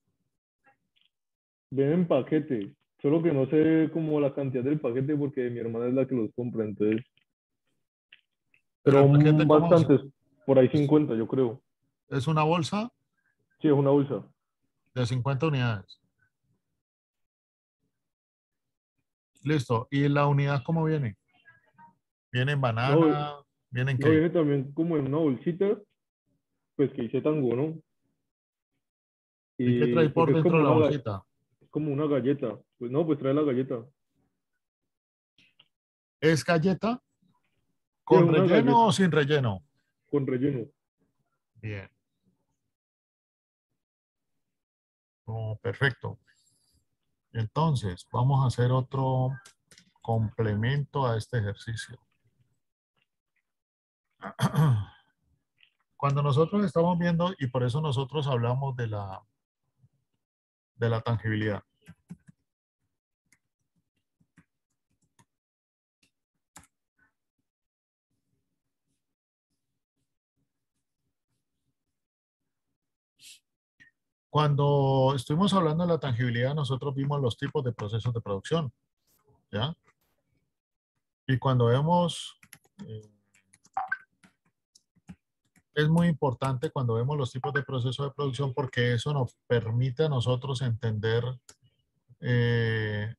viene en paquete. Solo que no sé como la cantidad del paquete porque mi hermana es la que los compra, entonces. Pero Pero el paquete, ¿cómo es? bastantes, por ahí 50 yo creo. Es una bolsa Sí, es una bolsa. de 50 unidades. Listo. ¿Y la unidad cómo viene? ¿Viene en No, banana? ¿Viene en no qué? viene también como en una bolsita, pues que dice tango, ¿no? ¿Y qué Y trae pues por dentro de la bolsita? es como una galleta. Pues no, pues trae la galleta. ¿Es galleta Sí, es con una relleno galleta o sin relleno? con relleno. Bien. Oh, perfecto. Entonces, vamos a hacer otro complemento a este ejercicio. Cuando nosotros estamos viendo, y por eso nosotros hablamos de la tangibilidad. Cuando estuvimos hablando de la tangibilidad, nosotros vimos los tipos de procesos de producción, ¿ya? Y cuando vemos, eh, es muy importante cuando vemos los tipos de procesos de producción porque eso nos permite a nosotros entender eh,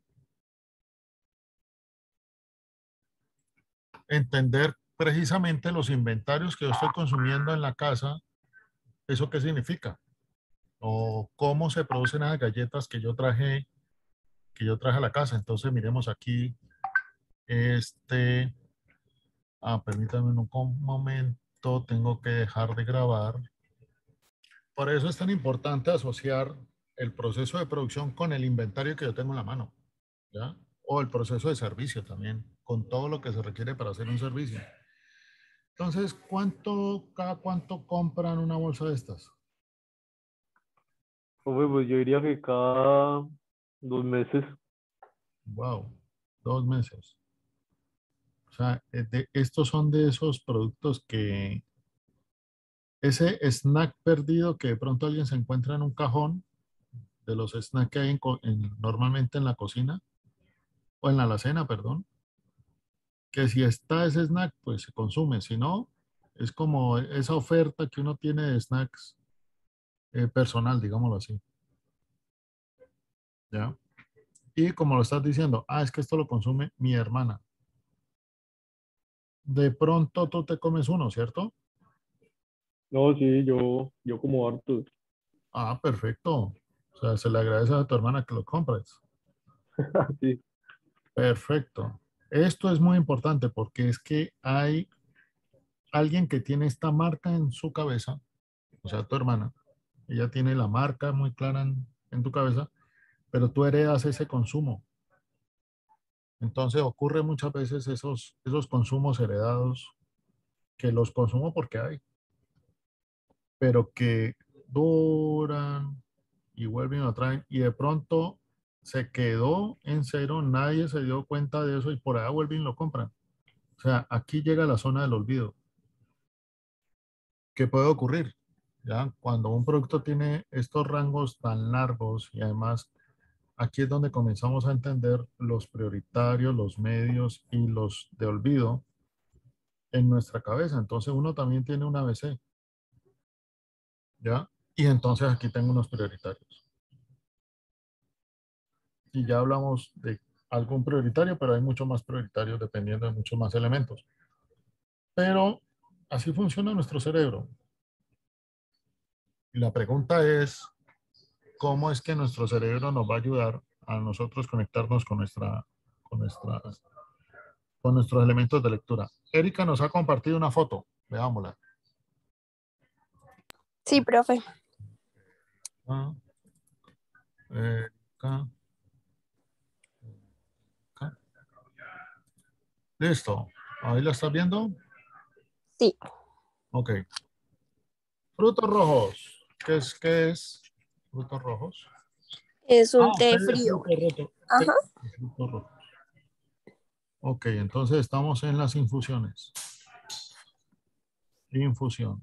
entender precisamente los inventarios que yo estoy consumiendo en la casa, ¿eso qué significa? O cómo se producen las galletas que yo traje a la casa. Entonces miremos aquí, este, permítanme un momento, tengo que dejar de grabar. Por eso es tan importante asociar el proceso de producción con el inventario que yo tengo en la mano, ¿ya? O el proceso de servicio también, con todo lo que se requiere para hacer un servicio. Entonces, cada cuánto compran una bolsa de estas? Profe, pues yo diría que cada 2 meses. Wow, 2 meses. O sea, estos son de esos productos que ese snack perdido que de pronto alguien se encuentra en un cajón, de los snacks que hay normalmente en la cocina, o en la alacena, perdón, que si está ese snack, pues se consume. Si no, es como esa oferta que uno tiene de snacks personal, digámoslo así. ¿Ya? Y como lo estás diciendo, es que esto lo consume mi hermana. De pronto tú te comes uno, ¿cierto? No, sí, yo como harto. Perfecto. O sea, se le agradece a tu hermana que lo compres. Sí. Perfecto. Esto es muy importante porque es que hay alguien que tiene esta marca en su cabeza, o sea, tu hermana. Ella tiene la marca muy clara en tu cabeza, pero tú heredas ese consumo. Entonces ocurre muchas veces esos consumos heredados, que los consumo porque hay, pero que duran y vuelven y lo traen y de pronto se quedó en cero, nadie se dio cuenta de eso y por allá vuelven y lo compran. O sea, aquí llega la zona del olvido. ¿Qué puede ocurrir? ¿Ya? Cuando un producto tiene estos rangos tan largos y además aquí es donde comenzamos a entender los prioritarios, los medios y los de olvido en nuestra cabeza. Entonces uno también tiene un ABC, ¿ya? Y entonces aquí tengo unos prioritarios. Y ya hablamos de algún prioritario, pero hay muchos más prioritarios dependiendo de muchos más elementos. Pero así funciona nuestro cerebro. Y la pregunta es, ¿cómo es que nuestro cerebro nos va a ayudar a nosotros conectarnos con nuestras, con nuestros elementos de lectura? Erika nos ha compartido una foto. Veámosla. Sí, profe. Ah, Erika. Listo. Ahí la estás viendo. Sí, Ok. Frutos rojos. ¿Qué es? Frutos rojos. es un té Té de frío. frutos rojos. Té Ajá. de frutos rojos. Ok, entonces estamos en las infusiones. Infusión.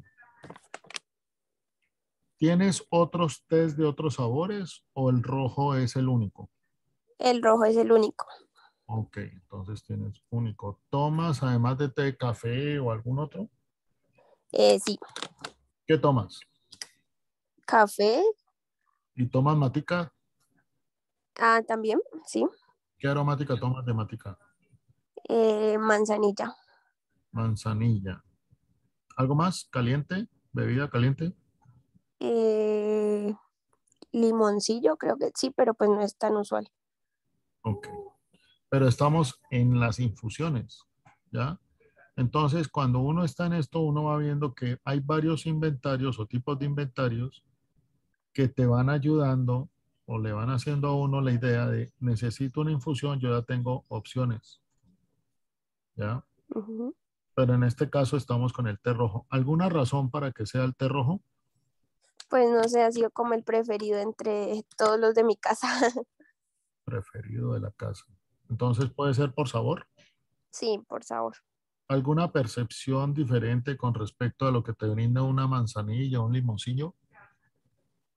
¿Tienes otros tés de otros sabores o el rojo es el único? El rojo es el único. Ok, entonces tienes único. ¿Tomas además de té, café o algún otro? Sí, ¿Qué tomas? café. ¿Y tomas matica? También, sí. ¿Qué aromática tomas de matica? Manzanilla. Manzanilla. ¿Algo más? ¿Caliente? ¿Bebida caliente? Eh, Limoncillo, creo que sí, pero pues no es tan usual. Ok. Pero estamos en las infusiones, ¿ya? Entonces, cuando uno está en esto, uno va viendo que hay varios inventarios o tipos de inventarios que te van ayudando o le van haciendo a uno la idea de necesito una infusión, yo ya tengo opciones, ¿ya? Ujú. Pero en este caso estamos con el té rojo. ¿Alguna razón para que sea el té rojo? Pues no sé, ha sido como el preferido entre todos los de mi casa. Preferido de la casa. Entonces puede ser por sabor. Sí, por sabor. ¿Alguna percepción diferente con respecto a lo que te brinda una manzanilla o un limoncillo?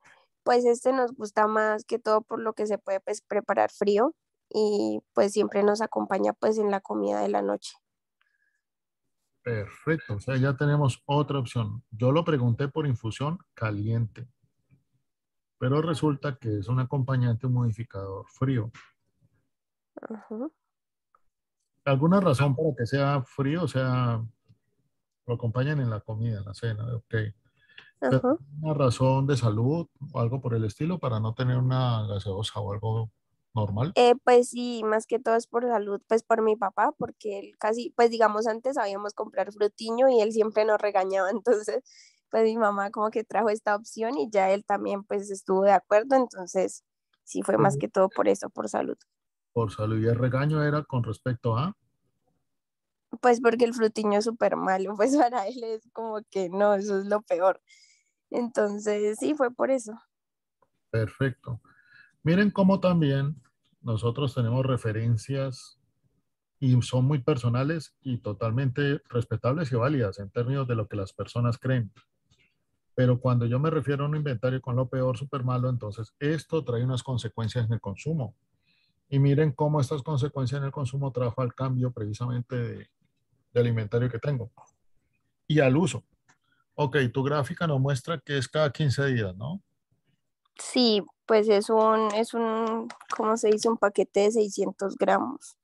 Pues este nos gusta más que todo por lo que se puede pues, preparar frío y pues siempre nos acompaña pues en la comida de la noche. Perfecto, o sea, ya tenemos otra opción. Yo lo pregunté por infusión caliente, pero resulta que es un acompañante, un modificador frío. Ujú, ¿Alguna razón para que sea frío? O sea, lo acompañan en la comida, en la cena, ok. Pero ujú. una razón de salud o algo por el estilo para no tener una gaseosa o algo normal. Pues sí, más que todo es por salud, pues por mi papá, porque él casi, pues digamos antes sabíamos comprar frutiño y él siempre nos regañaba, entonces pues mi mamá como que trajo esta opción y ya él también pues estuvo de acuerdo, entonces sí fue más que todo por eso, por salud. Por salud y el regaño era con respecto a, Pues porque el frutiño es súper malo, pues para él es como que no, eso es lo peor. Entonces sí, fue por eso. perfecto. Miren cómo también nosotros tenemos referencias y son muy personales y totalmente respetables y válidas en términos de lo que las personas creen. Pero cuando yo me refiero a un inventario con lo peor, súper malo, entonces esto trae unas consecuencias en el consumo. Y miren cómo estas consecuencias en el consumo trajo al cambio precisamente del inventario que tengo y al uso. Ok, tu gráfica nos muestra que es cada 15 días, ¿no? Sí, pues es un, ¿cómo se dice? Un paquete de 600 gramos.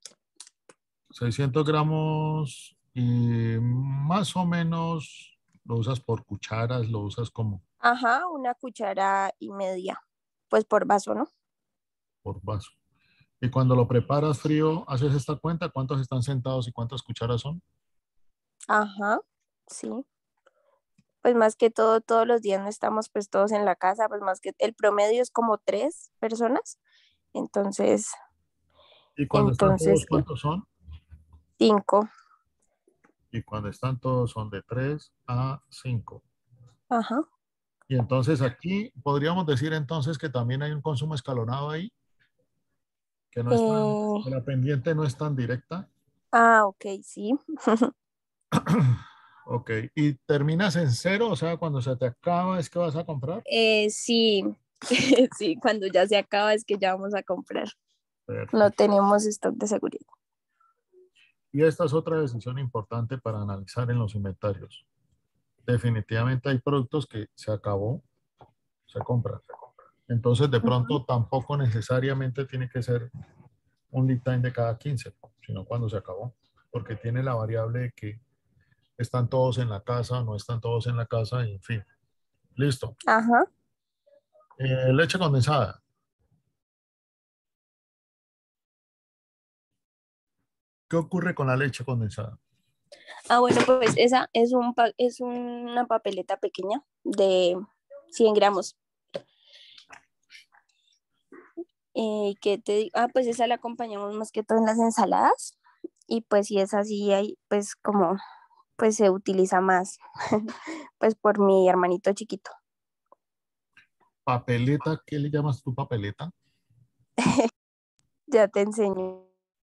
600 gramos y más o menos lo usas por cucharas, lo usas como Ajá, una cuchara y media, pues por vaso, ¿no? por vaso. Y cuando lo preparas frío, haces esta cuenta, cuántos están sentados y cuántas cucharas son. Ajá, sí. Pues más que todo, todos los días no estamos pues todos en la casa, pues más que el promedio es como 3 personas, entonces, Y cuando están entonces, todos, ¿qué? ¿cuántos son? 5. Y cuando están todos son de 3 a 5. Ajá. Y entonces aquí podríamos decir entonces que también hay un consumo escalonado ahí, que no es tan, Eh, que la pendiente no es tan directa. ok, sí. Ok, y terminas en cero, o sea, cuando se te acaba es que vas a comprar. Sí, sí, cuando ya se acaba es que ya vamos a comprar. No Perfecto. tenemos stock de seguridad. Y esta es otra decisión importante para analizar en los inventarios. Definitivamente hay productos que se acabó, se compran. Entonces, de Ujú. pronto tampoco necesariamente tiene que ser un lead time de cada 15, sino cuando se acabó, porque tiene la variable de que están todos en la casa, no están todos en la casa, y en fin. Listo. Ajá. Leche condensada. ¿Qué ocurre con la leche condensada? Ah, bueno, pues esa es es una papeleta pequeña de 100 gramos. Pues esa la acompañamos más que todo en las ensaladas y pues si es así, ahí pues como pues se utiliza más pues por mi hermanito chiquito. Papeleta, ¿qué le llamas tú papeleta? Ya te enseño.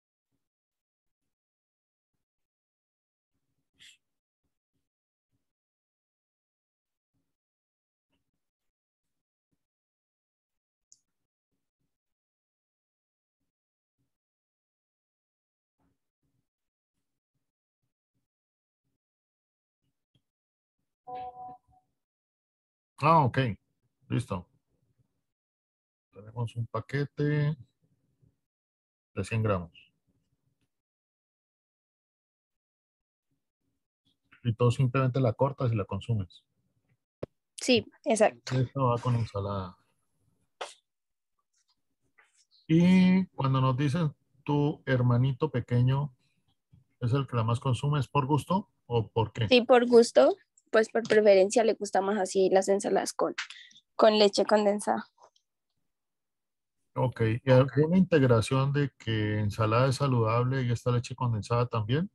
Ah, ok. Listo. Tenemos un paquete de 100 gramos. Y tú simplemente la cortas y la consumes. Sí, exacto. Esto va con ensalada. Y cuando nos dicen tu hermanito pequeño es el que la más consume, ¿es por gusto o por qué? Sí, por gusto, pues por preferencia le gusta más así las ensaladas con leche condensada. Ok. ¿Y alguna integración de que ensalada es saludable y esta leche condensada también?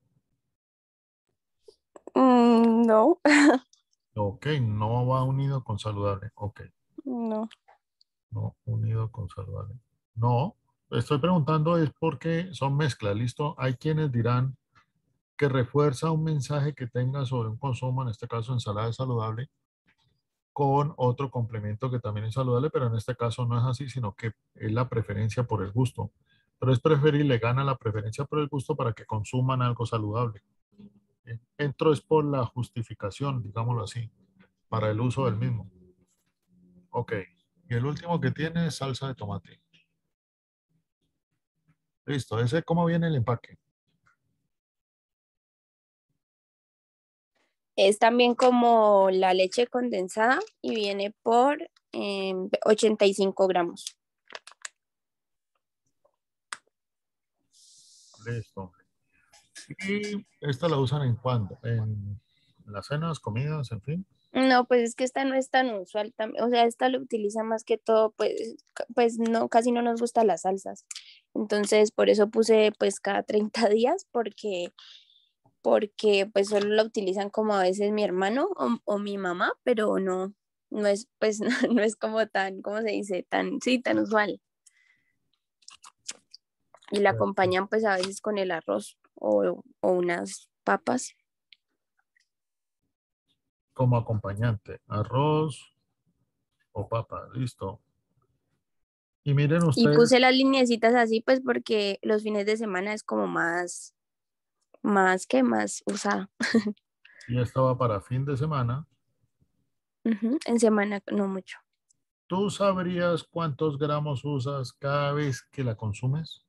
No, Ok, no va unido con saludable. Ok, no. no unido con saludable. No, estoy preguntando es porque son mezclas, ¿listo? Hay quienes dirán que refuerza un mensaje que tenga sobre un consumo, en este caso ensalada saludable, con otro complemento que también es saludable, pero en este caso no es así, sino que es la preferencia por el gusto. Pero es preferible, gana la preferencia por el gusto para que consuman algo saludable. Entro es por la justificación, digámoslo así, para el uso del mismo. Ok. Y el último que tiene es salsa de tomate. Listo. Ese, ¿cómo viene el empaque? Es también como la leche condensada y viene por 85 gramos. Listo. ¿Y esta la usan en cuándo? ¿En las cenas, comidas, en fin? No, pues es que esta no es tan usual, o sea, esta lo utiliza más que todo, pues no, casi no nos gustan las salsas. Entonces, por eso puse pues cada 30 días, porque pues solo la utilizan como a veces mi hermano o mi mamá, pero no es pues no es como tan, ¿cómo se dice? Tan, sí, tan usual. Y la acompañan pues a veces con el arroz o unas papas. Como acompañante, arroz o papa, listo. Y miren Y ustedes, puse las lineecitas así pues porque los fines de semana es como más usada. y esta va para fin de semana. Ujú, en semana no mucho. ¿Tú sabrías cuántos gramos usas cada vez que la consumes?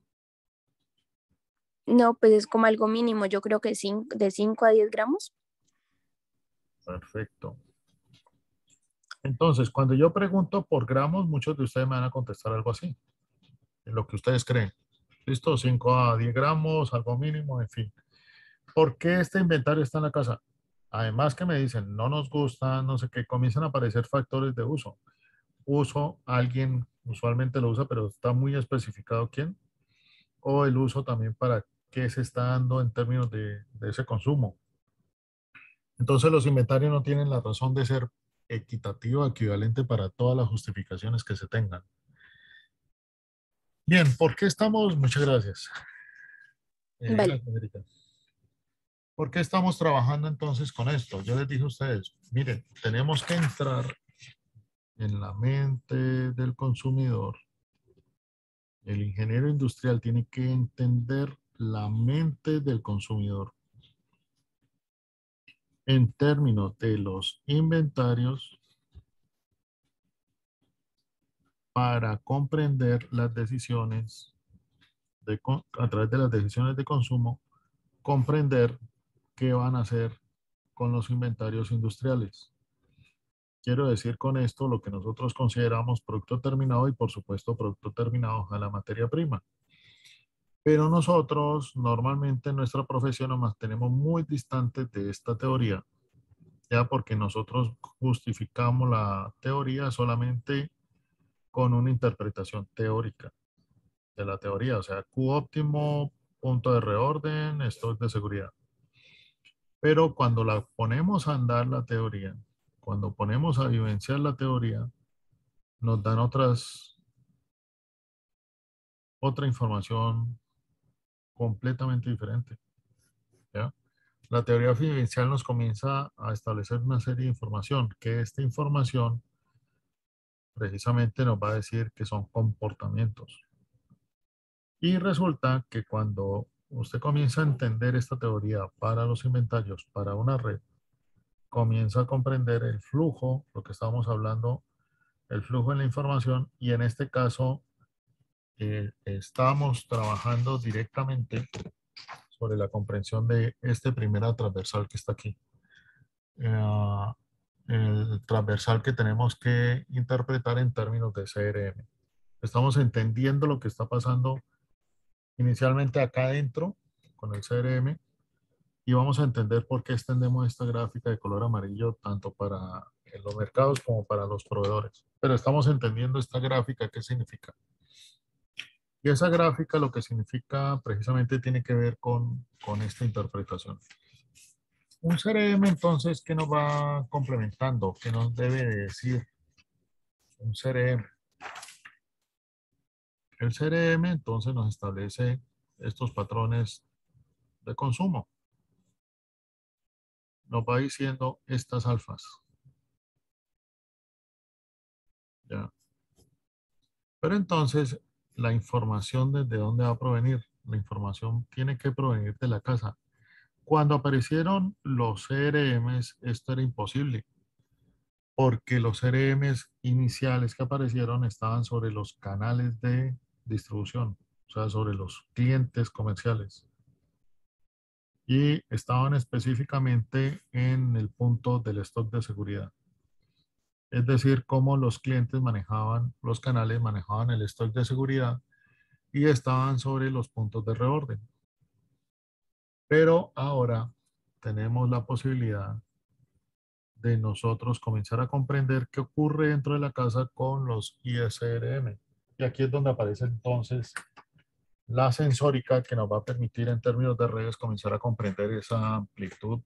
No, pues es como algo mínimo, yo creo que de 5 a 10 gramos. Perfecto. Entonces, cuando yo pregunto por gramos, muchos de ustedes me van a contestar algo así, en lo que ustedes creen. ¿Listo? 5 a 10 gramos, algo mínimo, en fin. ¿Por qué este inventario está en la casa? Además que me dicen, no nos gusta, no sé qué, comienzan a aparecer factores de uso. Uso, alguien usualmente lo usa, pero está muy especificado quién. O el uso también para qué se está dando en términos de ese consumo. Entonces los inventarios no tienen la razón de ser equitativo, equivalente para todas las justificaciones que se tengan. Bien, ¿por qué estamos? Muchas gracias. Vale. Gracias, Erika. ¿Por qué estamos trabajando entonces con esto? Yo les dije a ustedes, miren, tenemos que entrar en la mente del consumidor. El ingeniero industrial tiene que entender la mente del consumidor en términos de los inventarios para comprender las decisiones a través de las decisiones de consumo, comprender qué van a hacer con los inventarios industriales. Quiero decir con esto lo que nosotros consideramos producto terminado y por supuesto producto terminado a la materia prima. Pero nosotros normalmente en nuestra profesión nos mantenemos muy distantes de esta teoría, ya porque nosotros justificamos la teoría solamente con una interpretación teórica de la teoría, o sea, Q óptimo, punto de reorden, stock de seguridad. Pero cuando la ponemos a andar la teoría, cuando ponemos a vivenciar la teoría, nos dan otra información completamente diferente, ¿ya? La teoría vivencial nos comienza a establecer una serie de información, que esta información precisamente nos va a decir que son comportamientos. Y resulta que cuando usted comienza a entender esta teoría para los inventarios, para una red, comienza a comprender el flujo, lo que estábamos hablando, el flujo de la información, y en este caso estamos trabajando directamente sobre la comprensión de este primera transversal que está aquí. Eh, el transversal que tenemos que interpretar en términos de CRM. Estamos entendiendo lo que está pasando inicialmente acá adentro con el CRM y vamos a entender por qué extendemos esta gráfica de color amarillo tanto para los mercados como para los proveedores. Pero estamos entendiendo esta gráfica, ¿qué significa? Y esa gráfica lo que significa precisamente tiene que ver con esta interpretación. Un CRM entonces, ¿qué nos va complementando? ¿Qué nos debe de decir un CRM? El CRM entonces nos establece estos patrones de consumo. Nos va diciendo estas alfas. ¿ya? Pero entonces, la información desde dónde va a provenir. La información tiene que provenir de la casa. Cuando aparecieron los CRMs, esto era imposible, porque los CRMs iniciales que aparecieron estaban sobre los canales de distribución, o sea, sobre los clientes comerciales. Y estaban específicamente en el punto del stock de seguridad. Es decir, cómo los clientes manejaban, los canales manejaban el stock de seguridad y estaban sobre los puntos de reorden. Pero ahora tenemos la posibilidad de nosotros comenzar a comprender qué ocurre dentro de la casa con los ISRM. Y aquí es donde aparece entonces la sensórica que nos va a permitir en términos de redes comenzar a comprender esa amplitud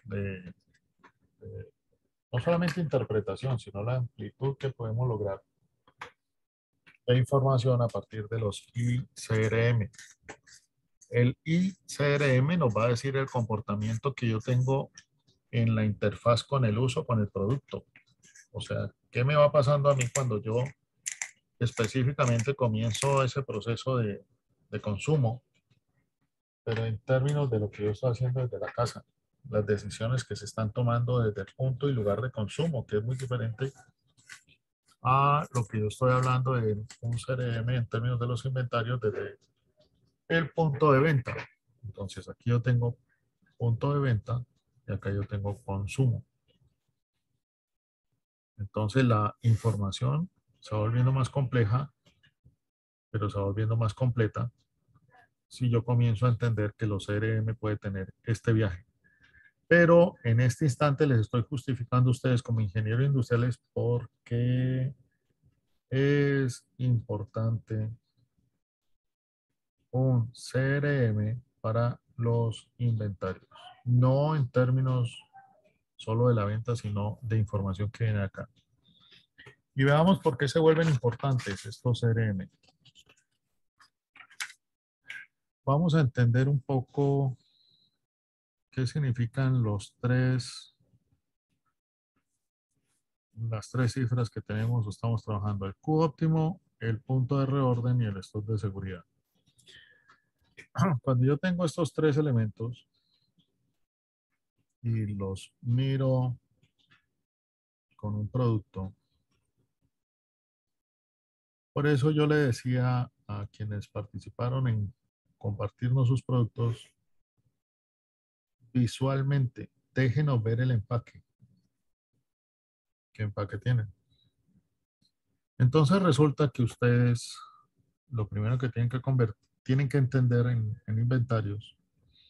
de no solamente interpretación, sino la amplitud que podemos lograr de información a partir de los ICRM. El ICRM nos va a decir el comportamiento que yo tengo en la interfaz con el uso, con el producto. O sea, ¿qué me va pasando a mí cuando yo específicamente comienzo ese proceso de consumo, pero en términos de lo que yo estoy haciendo desde la casa? Las decisiones que se están tomando desde el punto y lugar de consumo, que es muy diferente a lo que yo estoy hablando de un CRM en términos de los inventarios desde el punto de venta. Entonces aquí yo tengo punto de venta y acá yo tengo consumo. Entonces la información se va volviendo más compleja, pero se va volviendo más completa si yo comienzo a entender que los CRM puede tener este viaje. Pero en este instante les estoy justificando a ustedes como ingenieros industriales por qué es importante un CRM para los inventarios. No en términos solo de la venta, sino de información que viene acá. Y veamos por qué se vuelven importantes estos CRM. Vamos a entender un poco qué significan las tres cifras que tenemos o estamos trabajando: el Q óptimo, el punto de reorden y el stock de seguridad. Cuando yo tengo estos tres elementos y los miro con un producto, por eso yo le decía a quienes participaron en compartirnos sus productos, visualmente, déjenos ver el empaque. ¿Qué empaque tienen? Entonces resulta que ustedes lo primero que tienen que entender en inventarios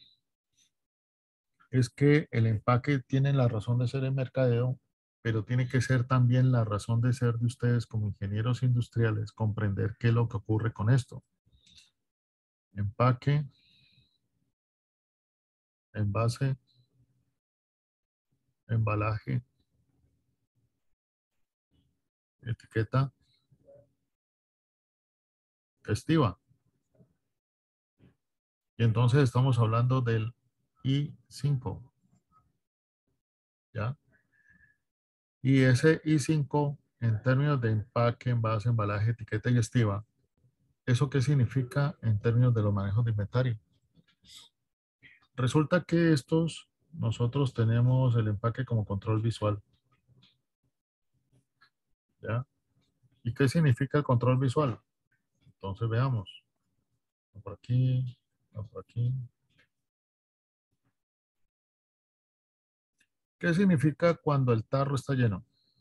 es que el empaque tiene la razón de ser en mercadeo, pero tiene que ser también la razón de ser de ustedes como ingenieros industriales, comprender qué es lo que ocurre con esto. Empaque, envase, embalaje, etiqueta, festiva. Y entonces estamos hablando del I5, ¿ya? Y ese I5, en términos de empaque, envase, embalaje, etiqueta y estiva, ¿eso qué significa en términos de los manejos de inventario? Resulta que nosotros tenemos el empaque como control visual, ¿ya? ¿Y qué significa el control visual? Entonces veamos. Por aquí, por aquí. ¿Qué significa cuando el tarro está lleno?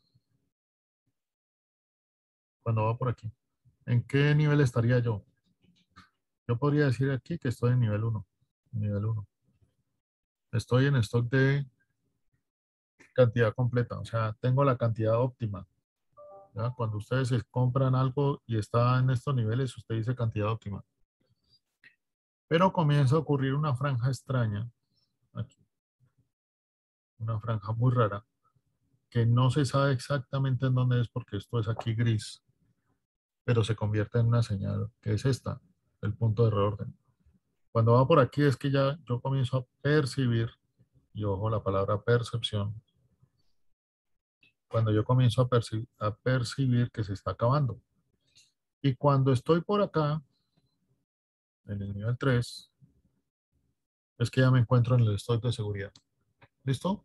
Cuando va por aquí. ¿En qué nivel estaría yo? Yo podría decir aquí que estoy en nivel 1. Nivel 1. Estoy en stock de cantidad completa, o sea, tengo la cantidad óptima. ¿Ya? Cuando ustedes compran algo y está en estos niveles, usted dice cantidad óptima. Pero comienza a ocurrir una franja extraña, aquí, una franja muy rara, que no se sabe exactamente en dónde es porque esto es aquí gris, pero se convierte en una señal que es esta, el punto de reorden. Cuando va por aquí es que ya yo comienzo a percibir, y ojo la palabra percepción, Cuando yo comienzo a percibir que se está acabando. Y cuando estoy por acá, en el nivel 3, es que ya me encuentro en el stock de seguridad. ¿Listo?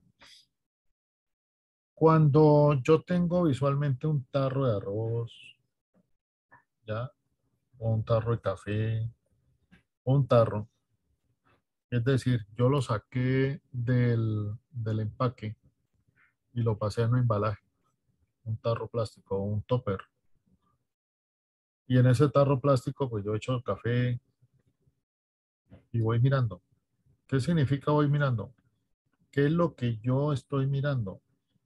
Cuando yo tengo visualmente un tarro de arroz, ¿ya? O un tarro de café, o un tarro. Es decir, yo lo saqué del empaque y lo pasé en un embalaje, un tarro plástico o un topper. Y en ese tarro plástico, pues yo echo el café y voy mirando. ¿Qué significa voy mirando? ¿Qué es lo que yo estoy mirando?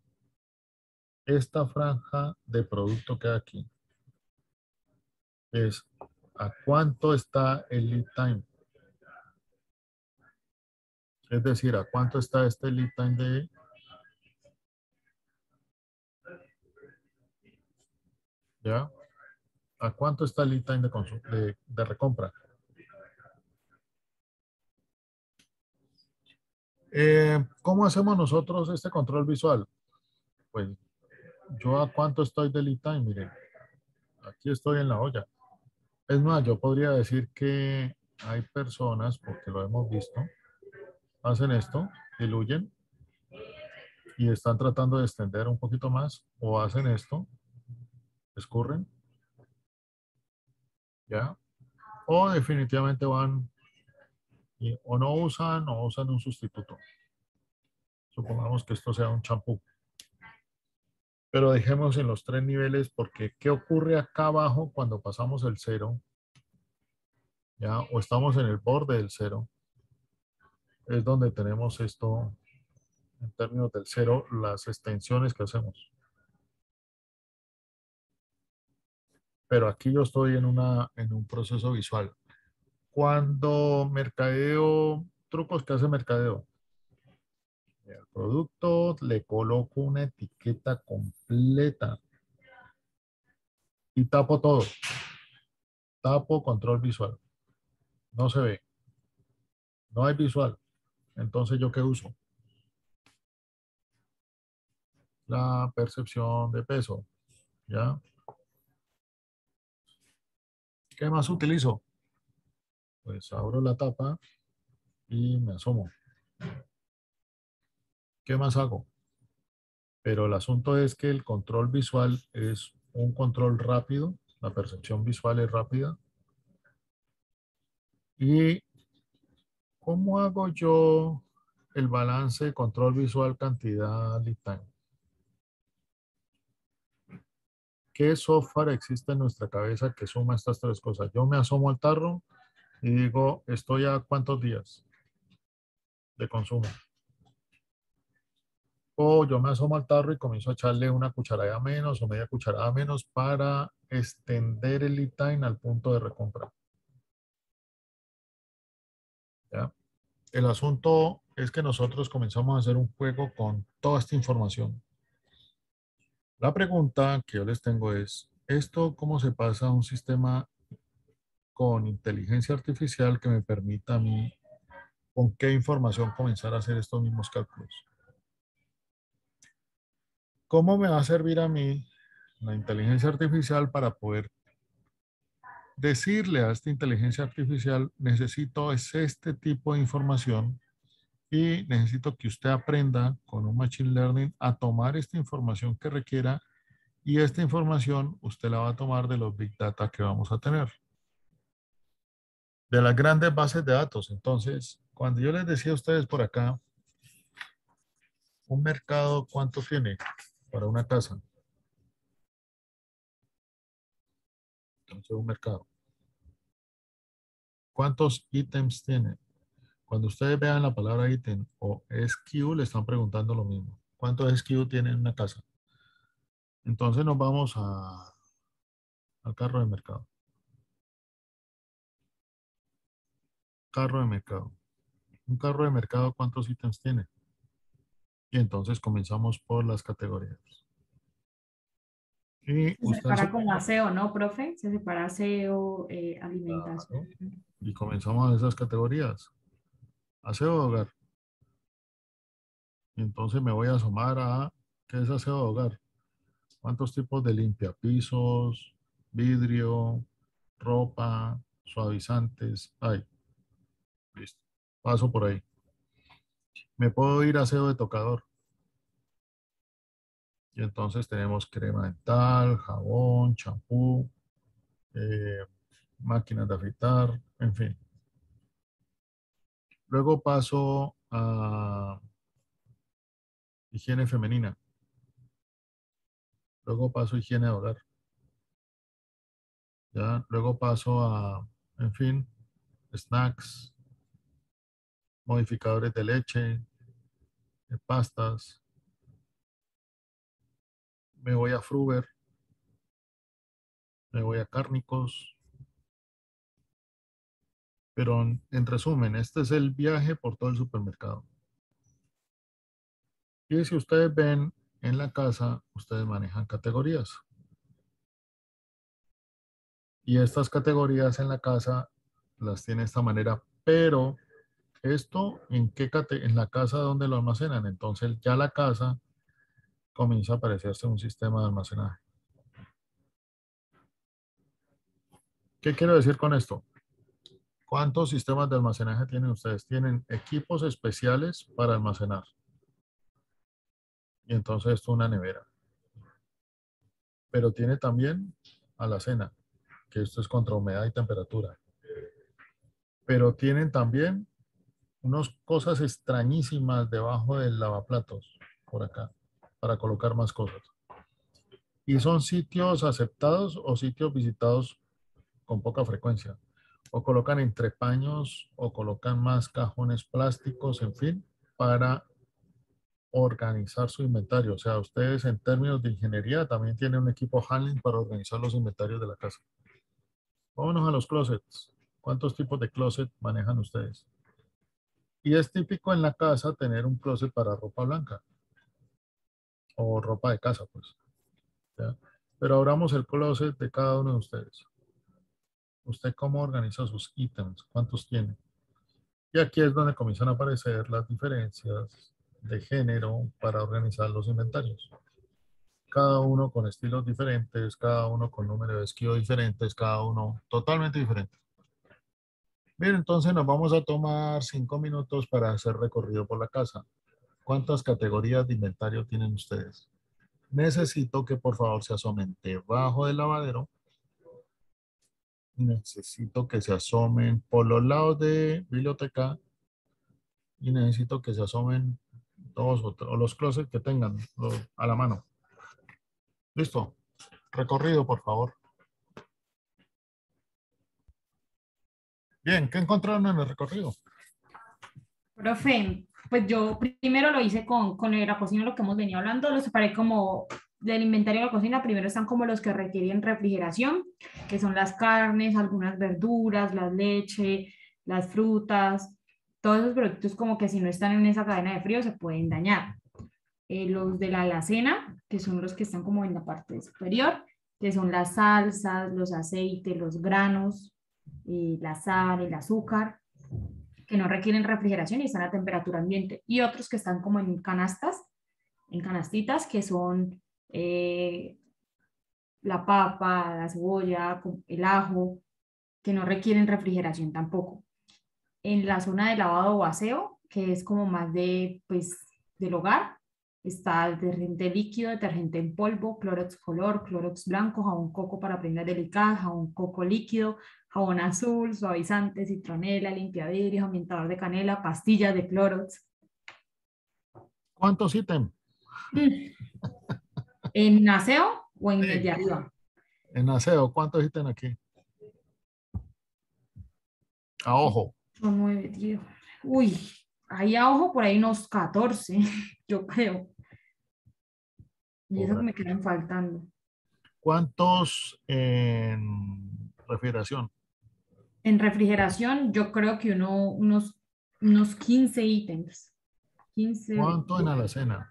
Esta franja de producto que hay aquí es a cuánto está el lead time. Es decir, a cuánto está este lead time ¿ya? ¿A cuánto está el lead time de recompra? ¿Cómo hacemos nosotros este control visual? Pues yo a cuánto estoy de lead time, miren, aquí estoy en la olla. Es más, yo podría decir que hay personas, porque lo hemos visto, hacen esto, diluyen y están tratando de extender un poquito más, o hacen esto, escurren, ¿ya? O definitivamente van o no usan un sustituto. Supongamos que esto sea un champú. Pero dejemos en los 3 niveles porque ¿qué ocurre acá abajo cuando pasamos el 0? ¿Ya? O estamos en el borde del 0. Es donde tenemos esto, en términos del 0, las extensiones que hacemos. Pero aquí yo estoy en un proceso visual. Cuando mercadeo, trucos que hace mercadeo. El producto le coloco una etiqueta completa y tapo todo. Tapo control visual. No se ve. No hay visual. Entonces, ¿yo qué uso? La percepción de peso. ¿Ya? ¿Qué más utilizo? Pues abro la tapa y me asomo. ¿Qué más hago? Pero el asunto es que el control visual es un control rápido. La percepción visual es rápida. ¿Y cómo hago yo el balance de control visual cantidad lead time? ¿Qué software existe en nuestra cabeza que suma estas 3 cosas? Yo me asomo al tarro y digo, ¿estoy a cuántos días de consumo? O yo me asomo al tarro y comienzo a echarle una cucharada menos o media cucharada menos para extender el lead time al punto de recompra. ¿Ya? El asunto es que nosotros comenzamos a hacer un juego con toda esta información. La pregunta que yo les tengo es, ¿esto cómo se pasa a un sistema con inteligencia artificial que me permita a mí con qué información comenzar a hacer estos mismos cálculos? ¿Cómo me va a servir a mí la inteligencia artificial para poder decirle a esta inteligencia artificial, necesito es este tipo de información y necesito que usted aprenda con un Machine Learning a tomar esta información que requiera y esta información usted la va a tomar de los Big Data que vamos a tener, de las grandes bases de datos? Entonces, cuando yo les decía a ustedes por acá, un mercado, ¿cuánto tiene para una casa? Entonces, un mercado. ¿Cuántos ítems tiene? Cuando ustedes vean la palabra ítem o SKU, le están preguntando lo mismo. ¿Cuántos SKU tiene en una casa? Entonces nos vamos al carro de mercado. Carro de mercado. Un carro de mercado, ¿cuántos ítems tiene? Y entonces comenzamos por las categorías. Y Se usted separa como aseo, ¿no, profe? Se separa aseo, claro, alimentación. y comenzamos a esas categorías. Aseo de hogar. Y entonces me voy a asomar a ¿Qué es aseo de hogar? ¿Cuántos tipos de limpiapisos, vidrio, ropa, suavizantes hay? Listo. Paso por ahí. Me puedo ir a aseo de tocador. Y entonces tenemos crema dental, jabón, champú, eh, máquinas de afeitar, en fin. Luego paso a higiene femenina. Luego paso a higiene de hogar. ¿Ya? Luego paso a, en fin, snacks, modificadores de leche, pastas. Me voy a Fruver, me voy a Cárnicos. Pero en resumen, este es el viaje por todo el supermercado. Y si ustedes ven en la casa, ustedes manejan categorías. Y estas categorías en la casa las tiene de esta manera, pero esto en la casa donde lo almacenan. Entonces ya la casa comienza a parecerse un sistema de almacenaje. ¿Qué quiero decir con esto? ¿Cuántos sistemas de almacenaje tienen ustedes? Tienen equipos especiales para almacenar. Y entonces esto es una nevera. Pero tiene también alacena, que esto es contra humedad y temperatura. Pero tienen también unas cosas extrañísimas debajo del lavaplatos, por acá, para colocar más cosas. Y son sitios aceptados o sitios visitados con poca frecuencia. O colocan entrepaños o colocan más cajones plásticos, en fin, para organizar su inventario. O sea, ustedes en términos de ingeniería también tienen un equipo handling para organizar los inventarios de la casa. Vámonos a los closets. ¿Cuántos tipos de closet manejan ustedes? Y es típico en la casa tener un closet para ropa blanca o ropa de casa, pues. ¿Ya? Pero abramos el closet de cada uno de ustedes. ¿Usted cómo organiza sus ítems? ¿Cuántos tiene? Y aquí es donde comienzan a aparecer las diferencias de género para organizar los inventarios. Cada uno con estilos diferentes, cada uno con número de esquí diferentes, cada uno totalmente diferente. Bien, entonces nos vamos a tomar 5 minutos para hacer recorrido por la casa. ¿Cuántas categorías de inventario tienen ustedes? Necesito que por favor se asomen debajo del lavadero. Necesito que se asomen por los lados de biblioteca y necesito que se asomen dos o los closets que tengan a la mano. Listo. Recorrido, por favor. Bien, ¿qué encontraron en el recorrido? Profe, pues yo primero lo hice con la cocina, lo que hemos venido hablando, lo separé como del inventario de la cocina. Primero están como los que requieren refrigeración, que son las carnes, algunas verduras, la leche, las frutas, todos esos productos como que si no están en esa cadena de frío se pueden dañar. Los de la alacena, que son los que están como en la parte superior, que son las salsas, los aceites, los granos, la sal, el azúcar, que no requieren refrigeración y están a temperatura ambiente, y otros que están como en canastas, en canastitas, que son la papa, la cebolla, el ajo, que no requieren refrigeración tampoco. En la zona de lavado o aseo, que es como más de, pues, del hogar, está detergente líquido, detergente en polvo, Clorox color, Clorox blanco, jabón coco para prendas delicadas, jabón coco líquido, jabón azul, suavizante, citronela, limpiavidrios, ambientador de canela, pastillas de Clorox. ¿Cuántos ítems? ¿En aseo o en el Sí. de arriba? En aseo, ¿cuántos ítems aquí? A ojo. Son 9, 10. Uy, ahí a ojo por ahí unos 14, yo creo. Y eso que me quedan faltando. ¿Cuántos en refrigeración? En refrigeración, yo creo que unos 15 ítems. 15, ¿Cuánto en alacena?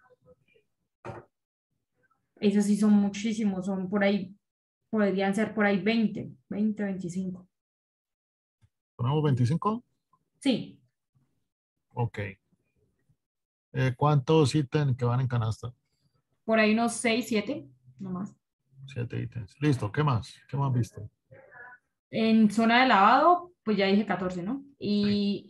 esos sí son muchísimos, son por ahí, podrían ser por ahí 20, 25. ¿Ponemos 25? Sí, Ok. ¿Cuántos ítems que van en canasta? Por ahí unos 6, 7, nomás. 7 ítems. Listo, ¿qué más? ¿Qué más viste? En zona de lavado, pues ya dije 14, ¿no? Y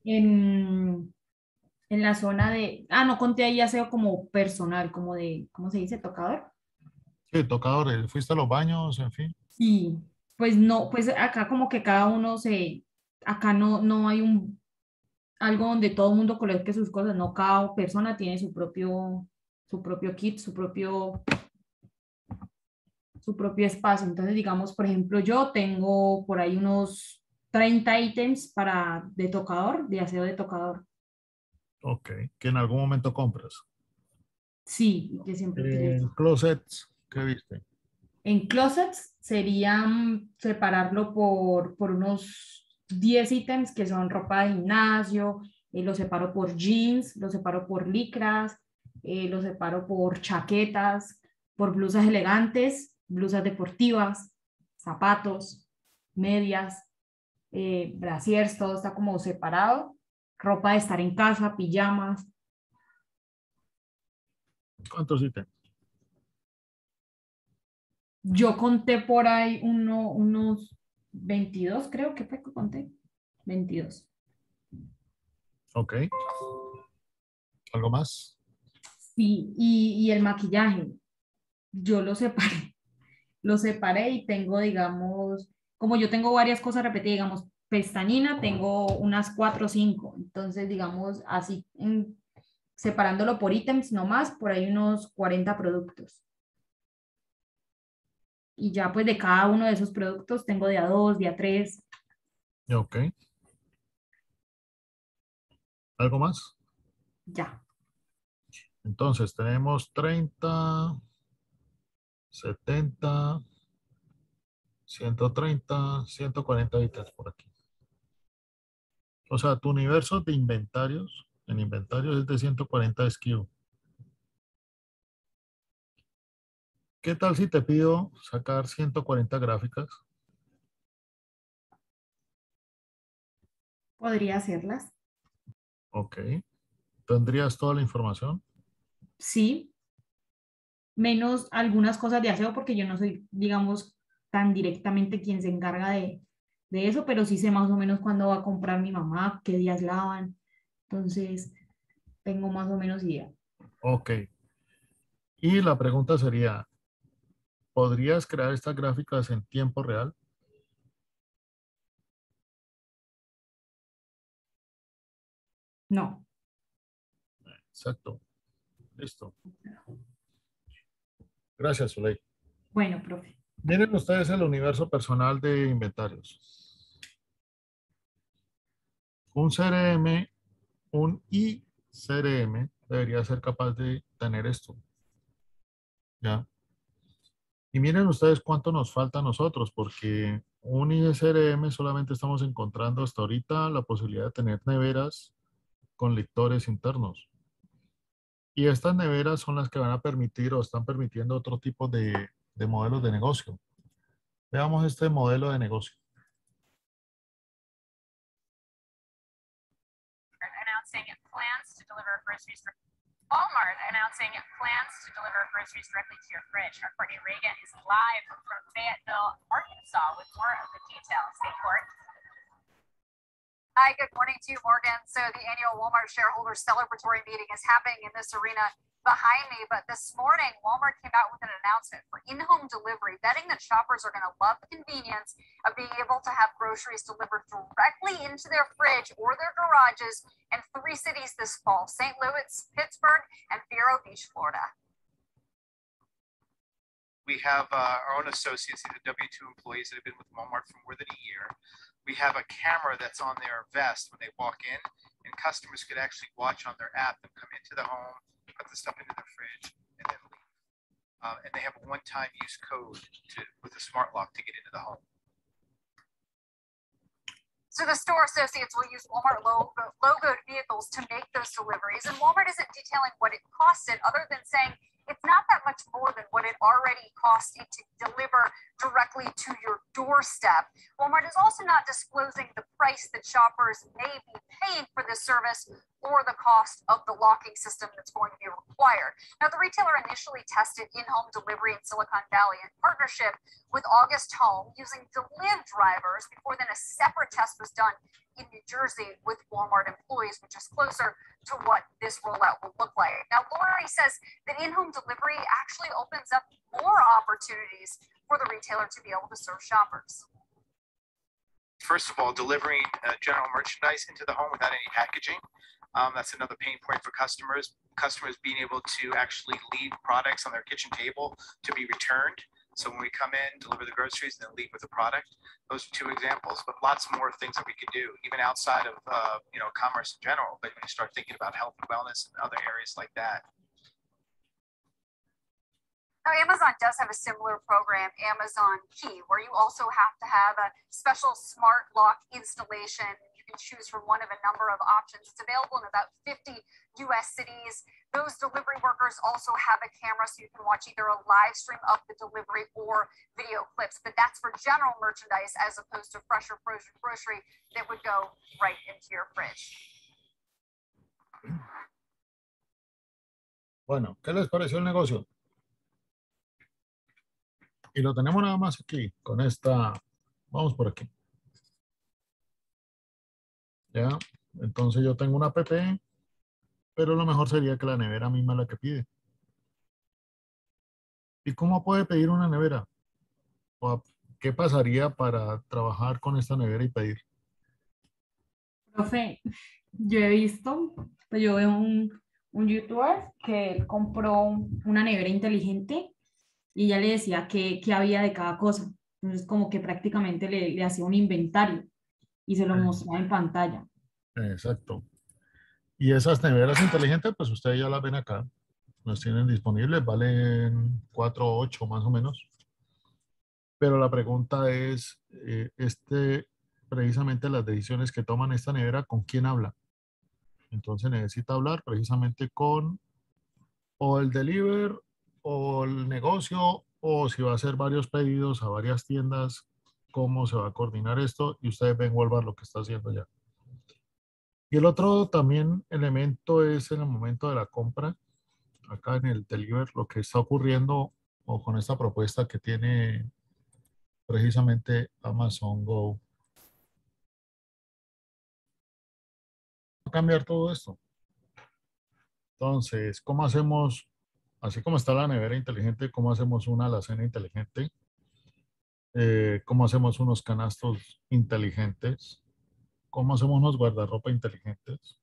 en la zona de, no conté ahí aseo como personal, como de, ¿cómo se dice? Tocador. Sí, tocadores. ¿Fuiste a los baños, en fin? Sí, pues no, pues acá como que cada uno acá no hay algo donde todo el mundo coloque sus cosas, no, cada persona tiene su propio kit, su propio espacio. Entonces, digamos, por ejemplo, yo tengo por ahí unos 30 ítems de tocador, de aseo de tocador. Ok, que en algún momento compras. Sí, y que siempre utilizo. Closets, ¿qué viste? En closets serían separarlo por unos 10 ítems que son ropa de gimnasio, lo separo por jeans, lo separo por licras, lo separo por chaquetas, por blusas elegantes, blusas deportivas, zapatos, medias, brasiers, todo está como separado, ropa de estar en casa, pijamas. ¿Cuántos ítems? Yo conté por ahí unos 22, creo que fue que conté. 22. Ok. ¿Algo más? Sí, y el maquillaje, yo lo separé. Lo separé y tengo, digamos, como yo tengo varias cosas repetidas, digamos, pestañina, tengo unas 4 o 5. Entonces, digamos, así, separándolo por ítems nomás, por ahí unos 40 productos. Y ya pues de cada uno de esos productos tengo de a 2, de a 3. Ok. ¿Algo más? Ya. Entonces tenemos 30, 70, 130, 140 ítems por aquí. O sea, tu universo de inventarios, en inventarios es de 140 SKU. ¿Qué tal si te pido sacar 140 gráficas? Podría hacerlas. Ok. ¿Tendrías toda la información? Sí, menos algunas cosas de aseo porque yo no soy, digamos, tan directamente quien se encarga de eso, pero sí sé más o menos cuándo va a comprar mi mamá, qué días lavan. Entonces, tengo más o menos idea. Ok. Y la pregunta sería, ¿podrías crear estas gráficas en tiempo real? No. Exacto. Listo. Gracias, Zuley. Bueno, profe. Miren ustedes el universo personal de inventarios. Un CRM, un iCRM debería ser capaz de tener esto. ¿Ya? Y miren ustedes cuánto nos falta a nosotros, porque un ISRM solamente estamos encontrando hasta ahorita la posibilidad de tener neveras con lectores internos. Y estas neveras son las que van a permitir o están permitiendo otro tipo de modelos de negocio. Veamos este modelo de negocio. Walmart announcing plans to deliver groceries directly to your fridge. Our Courtney Reagan is live from Fayetteville, Arkansas with more of the details. Hey, Court. Hi, good morning to you, Morgan. So the annual Walmart shareholder celebratory meeting is happening in this arena behind me, but this morning Walmart came out with an announcement for in-home delivery, betting that shoppers are going to love the convenience of being able to have groceries delivered directly into their fridge or their garages in 3 cities this fall: St. Louis, Pittsburgh, and Vero Beach, Florida. We have our own associates, these are W-2 employees that have been with Walmart for more than a year. We have a camera that's on their vest when they walk in, and customers could actually watch on their app them come into the home, put the stuff into their fridge, and then leave. And they have a one-time use code with a smart lock to get into the home. So the store associates will use Walmart logoed vehicles to make those deliveries, and Walmart isn't detailing what it costed other than saying it's not that much more than what it already costs it to deliver directly to your doorstep. Walmart is also not disclosing the price that shoppers may be paying for this service or the cost of the locking system that's going to be required. Now, the retailer initially tested in-home delivery in Silicon Valley in partnership with August Home using Deliv drivers before then a separate test was done in New Jersey with Walmart employees, which is closer to what this rollout will look like. Now, Lori says that in-home delivery actually opens up more opportunities for the retailer to be able to serve shoppers. First of all, delivering general merchandise into the home without any packaging. That's another pain point for customers. Customers being able to actually leave products on their kitchen table to be returned. So when we come in, deliver the groceries, and then leave with the product. Those are two examples, but lots more things that we could do, even outside of commerce in general. But when you start thinking about health and wellness and other areas like that. Now, Amazon does have a similar program, Amazon Key, where you also have to have a special smart lock installation. You can choose from one of a number of options. It's available in about 50 US cities. Those delivery workers also have a camera, so you can watch either a live stream of the delivery or video clips. But that's for general merchandise as opposed to fresh or frozen grocery that would go right into your fridge. Bueno, ¿qué les pareció el negocio? Y lo tenemos nada más aquí, con esta, vamos por aquí. Ya, entonces yo tengo una app, pero lo mejor sería que la nevera misma es la que pide. ¿Y cómo puede pedir una nevera? ¿O qué pasaría para trabajar con esta nevera y pedir? Profe, yo he visto, pues yo veo un youtuber que él compró una nevera inteligente y ya le decía qué había de cada cosa. Entonces como que prácticamente le hacía un inventario y se lo mostraba en pantalla. Exacto. Y esas neveras inteligentes, pues ustedes ya las ven acá. Las tienen disponibles, valen 4 o 8 más o menos. Pero la pregunta es, precisamente las decisiones que toman esta nevera, ¿con quién habla? Entonces necesita hablar precisamente con o el deliver o el negocio, o si va a hacer varios pedidos a varias tiendas, cómo se va a coordinar esto, y ustedes ven Walmart lo que está haciendo ya. Y el otro también elemento es en el momento de la compra, acá en el deliver, lo que está ocurriendo o con esta propuesta que tiene precisamente Amazon Go. Va a cambiar todo esto. Entonces, ¿cómo hacemos, así como está la nevera inteligente, cómo hacemos una alacena inteligente? ¿Cómo hacemos unos canastos inteligentes? ¿Cómo hacemos unos guardarropa inteligentes?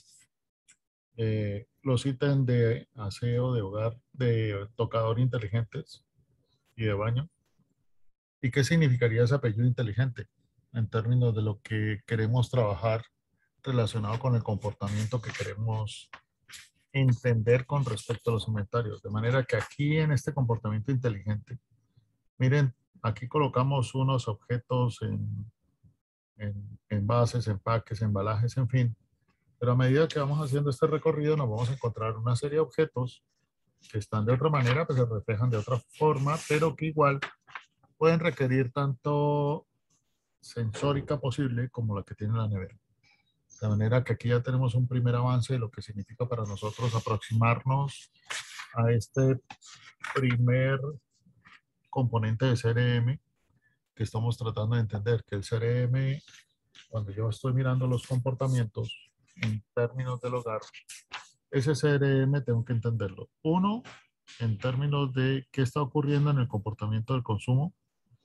Los ítems de aseo de hogar, de tocador inteligentes y de baño. ¿Y qué significaría ese apellido inteligente en términos de lo que queremos trabajar relacionado con el comportamiento que queremos entender con respecto a los inventarios? De manera que aquí en este comportamiento inteligente, miren, aquí colocamos unos objetos en envases, empaques, embalajes, en fin. Pero a medida que vamos haciendo este recorrido nos vamos a encontrar una serie de objetos que están de otra manera, pues se reflejan de otra forma, pero que igual pueden requerir tanto sensórica posible como la que tiene la nevera. De manera que aquí ya tenemos un primer avance de lo que significa para nosotros aproximarnos a este primer componente de CRM que estamos tratando de entender, que el CRM, cuando yo estoy mirando los comportamientos en términos del hogar, ese CRM tengo que entenderlo. Uno, en términos de qué está ocurriendo en el comportamiento del consumo.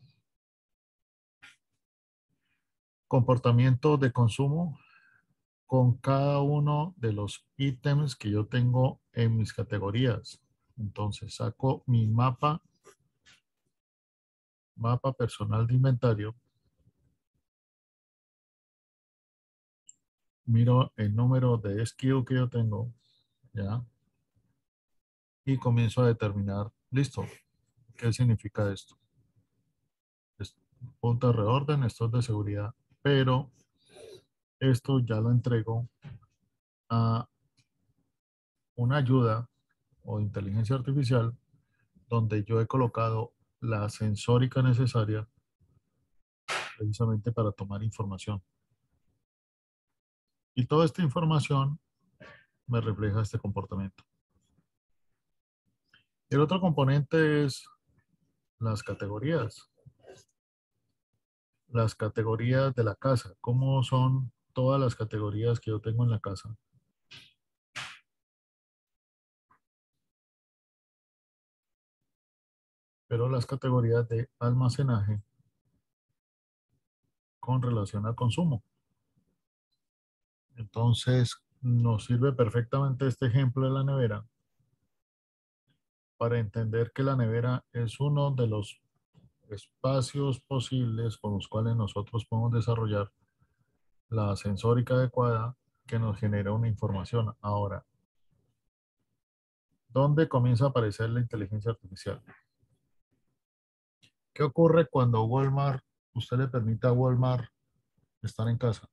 Comportamiento de consumo con cada uno de los ítems que yo tengo en mis categorías. Entonces saco mi mapa personal de inventario. Miro el número de SKU que yo tengo, ¿ya? Y comienzo a determinar, listo, ¿qué significa esto? Punto de reorden, esto es de seguridad, pero esto ya lo entrego a una ayuda o inteligencia artificial donde yo he colocado la sensórica necesaria precisamente para tomar información. Y toda esta información me refleja este comportamiento. El otro componente es las categorías. Las categorías de la casa. ¿Cómo son todas las categorías que yo tengo en la casa? Pero las categorías de almacenaje con relación al consumo. Entonces, nos sirve perfectamente este ejemplo de la nevera para entender que la nevera es uno de los espacios posibles con los cuales nosotros podemos desarrollar la sensórica adecuada que nos genera una información. Ahora, ¿dónde comienza a aparecer la inteligencia artificial? ¿Qué ocurre cuando Walmart, usted le permite a Walmart estar en casa?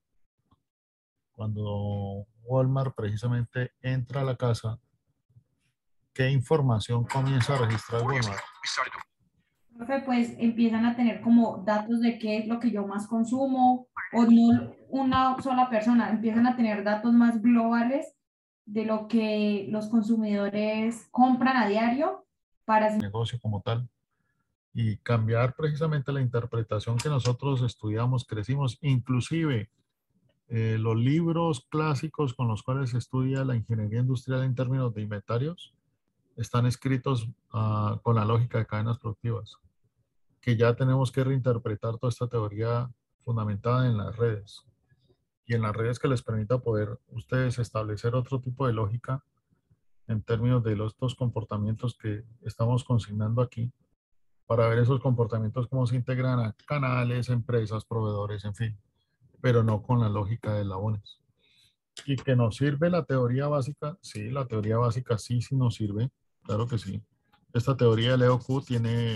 Cuando Walmart precisamente entra a la casa, ¿qué información comienza a registrar Walmart? Profe, pues empiezan a tener como datos de qué es lo que yo más consumo, o no una sola persona, empiezan a tener datos más globales de lo que los consumidores compran a diario para... Negocio como tal y cambiar precisamente la interpretación que nosotros estudiamos, crecimos, inclusive los libros clásicos con los cuales se estudia la ingeniería industrial en términos de inventarios están escritos con la lógica de cadenas productivas, que ya tenemos que reinterpretar toda esta teoría fundamentada en las redes y en las redes que les permita poder ustedes establecer otro tipo de lógica en términos de los dos comportamientos que estamos consignando aquí, para ver esos comportamientos cómo se integran a canales, empresas, proveedores, en fin, pero no con la lógica de eslabones. ¿Y que nos sirve la teoría básica? Sí, la teoría básica sí, sí nos sirve, claro que sí. Esta teoría de Leo Q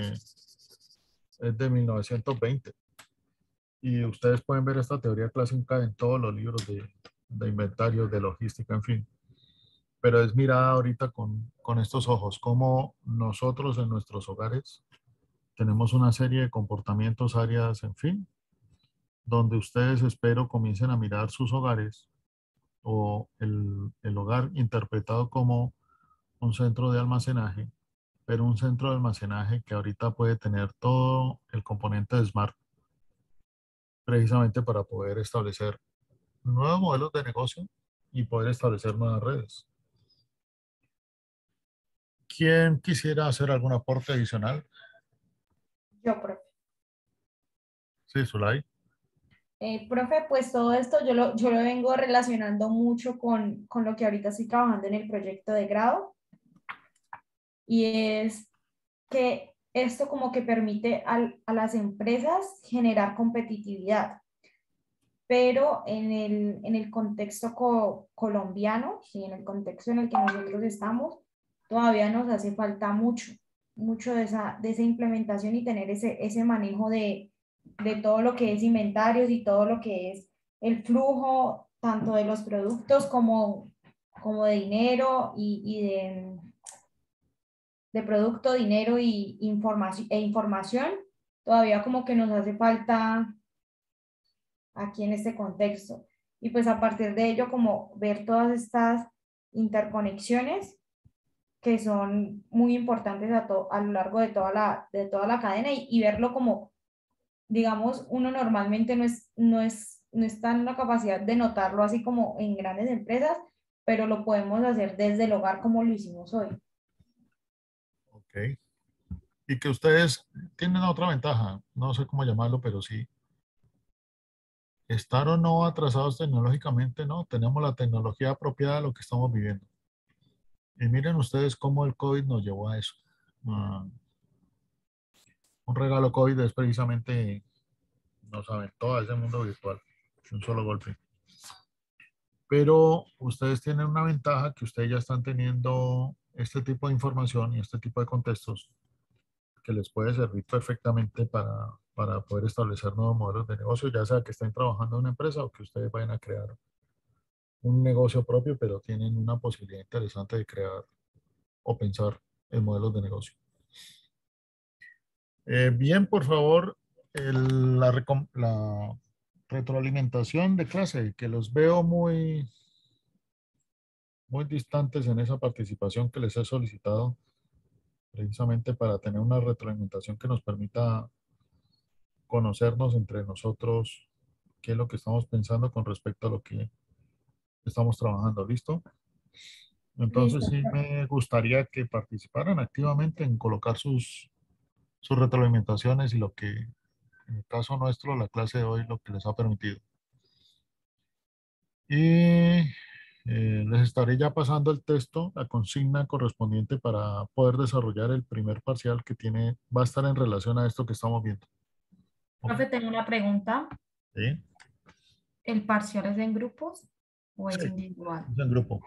es de 1920 y ustedes pueden ver esta teoría clásica en todos los libros de inventarios, de logística, en fin. Pero es mirada ahorita con estos ojos, como nosotros en nuestros hogares tenemos una serie de comportamientos, áreas, en fin, donde ustedes espero comiencen a mirar sus hogares o el hogar interpretado como un centro de almacenaje, pero un centro de almacenaje que ahorita puede tener todo el componente de Smart, precisamente para poder establecer nuevos modelos de negocio y poder establecer nuevas redes. ¿Quién quisiera hacer algún aporte adicional? Yo, profe. Sí, Zulay. Profe, pues todo esto yo lo vengo relacionando mucho con lo que ahorita estoy trabajando en el proyecto de grado, y es que esto como que permite a las empresas generar competitividad, pero en el contexto colombiano, sí, en el contexto en el que nosotros estamos, todavía nos hace falta mucho de esa implementación y tener ese manejo de todo lo que es inventarios y todo lo que es el flujo, tanto de los productos como de dinero y de producto, dinero e información, todavía como que nos hace falta aquí en este contexto. Y pues a partir de ello, como ver todas estas interconexiones que son muy importantes a lo largo de toda la cadena, y verlo como, digamos, uno normalmente no está en la capacidad de notarlo así como en grandes empresas, pero lo podemos hacer desde el hogar como lo hicimos hoy. Ok. Y que ustedes tienen otra ventaja, no sé cómo llamarlo, pero sí. Estar o no atrasados tecnológicamente, no. Tenemos la tecnología apropiada a lo que estamos viviendo. Y miren ustedes cómo el COVID nos llevó a eso. Un regalo COVID es precisamente, nos aventó a ese mundo virtual de un solo golpe. Pero ustedes tienen una ventaja, que ustedes ya están teniendo este tipo de información y este tipo de contextos que les puede servir perfectamente para poder establecer nuevos modelos de negocio, ya sea que estén trabajando en una empresa o que ustedes vayan a crear un negocio propio, pero tienen una posibilidad interesante de crear o pensar en modelos de negocio. Bien, por favor, la retroalimentación de clase, que los veo muy distantes en esa participación que les he solicitado, precisamente para tener una retroalimentación que nos permita conocernos entre nosotros qué es lo que estamos pensando con respecto a lo que estamos trabajando. ¿Listo? Entonces Listo. sí me gustaría que participaran activamente en colocar sus retroalimentaciones y lo que, en el caso nuestro, la clase de hoy, lo que les ha permitido. Y les estaré ya pasando el texto, la consigna correspondiente para poder desarrollar el primer parcial que va a estar en relación a esto que estamos viendo. ¿Ok? Profe, tengo una pregunta. ¿Sí? ¿El parcial es en grupos o es Sí, individual? es en grupo.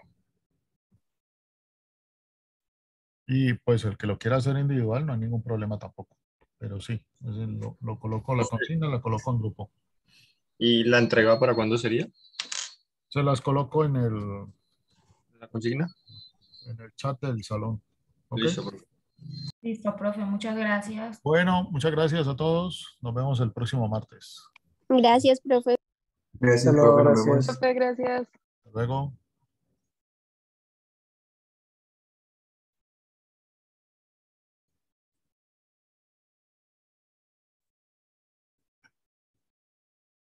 Y pues el que lo quiera hacer individual no hay ningún problema tampoco. Pero sí, lo coloco, la consigna la coloco en grupo. ¿Y la entrega para cuándo sería? Se las coloco ¿La consigna? en el chat del salón. ¿Ok? Listo, profe. Listo, profe, muchas gracias. Bueno, muchas gracias a todos. Nos vemos el próximo martes. Gracias, profe. Gracias, profe, nos vemos. Profe, gracias. Hasta luego.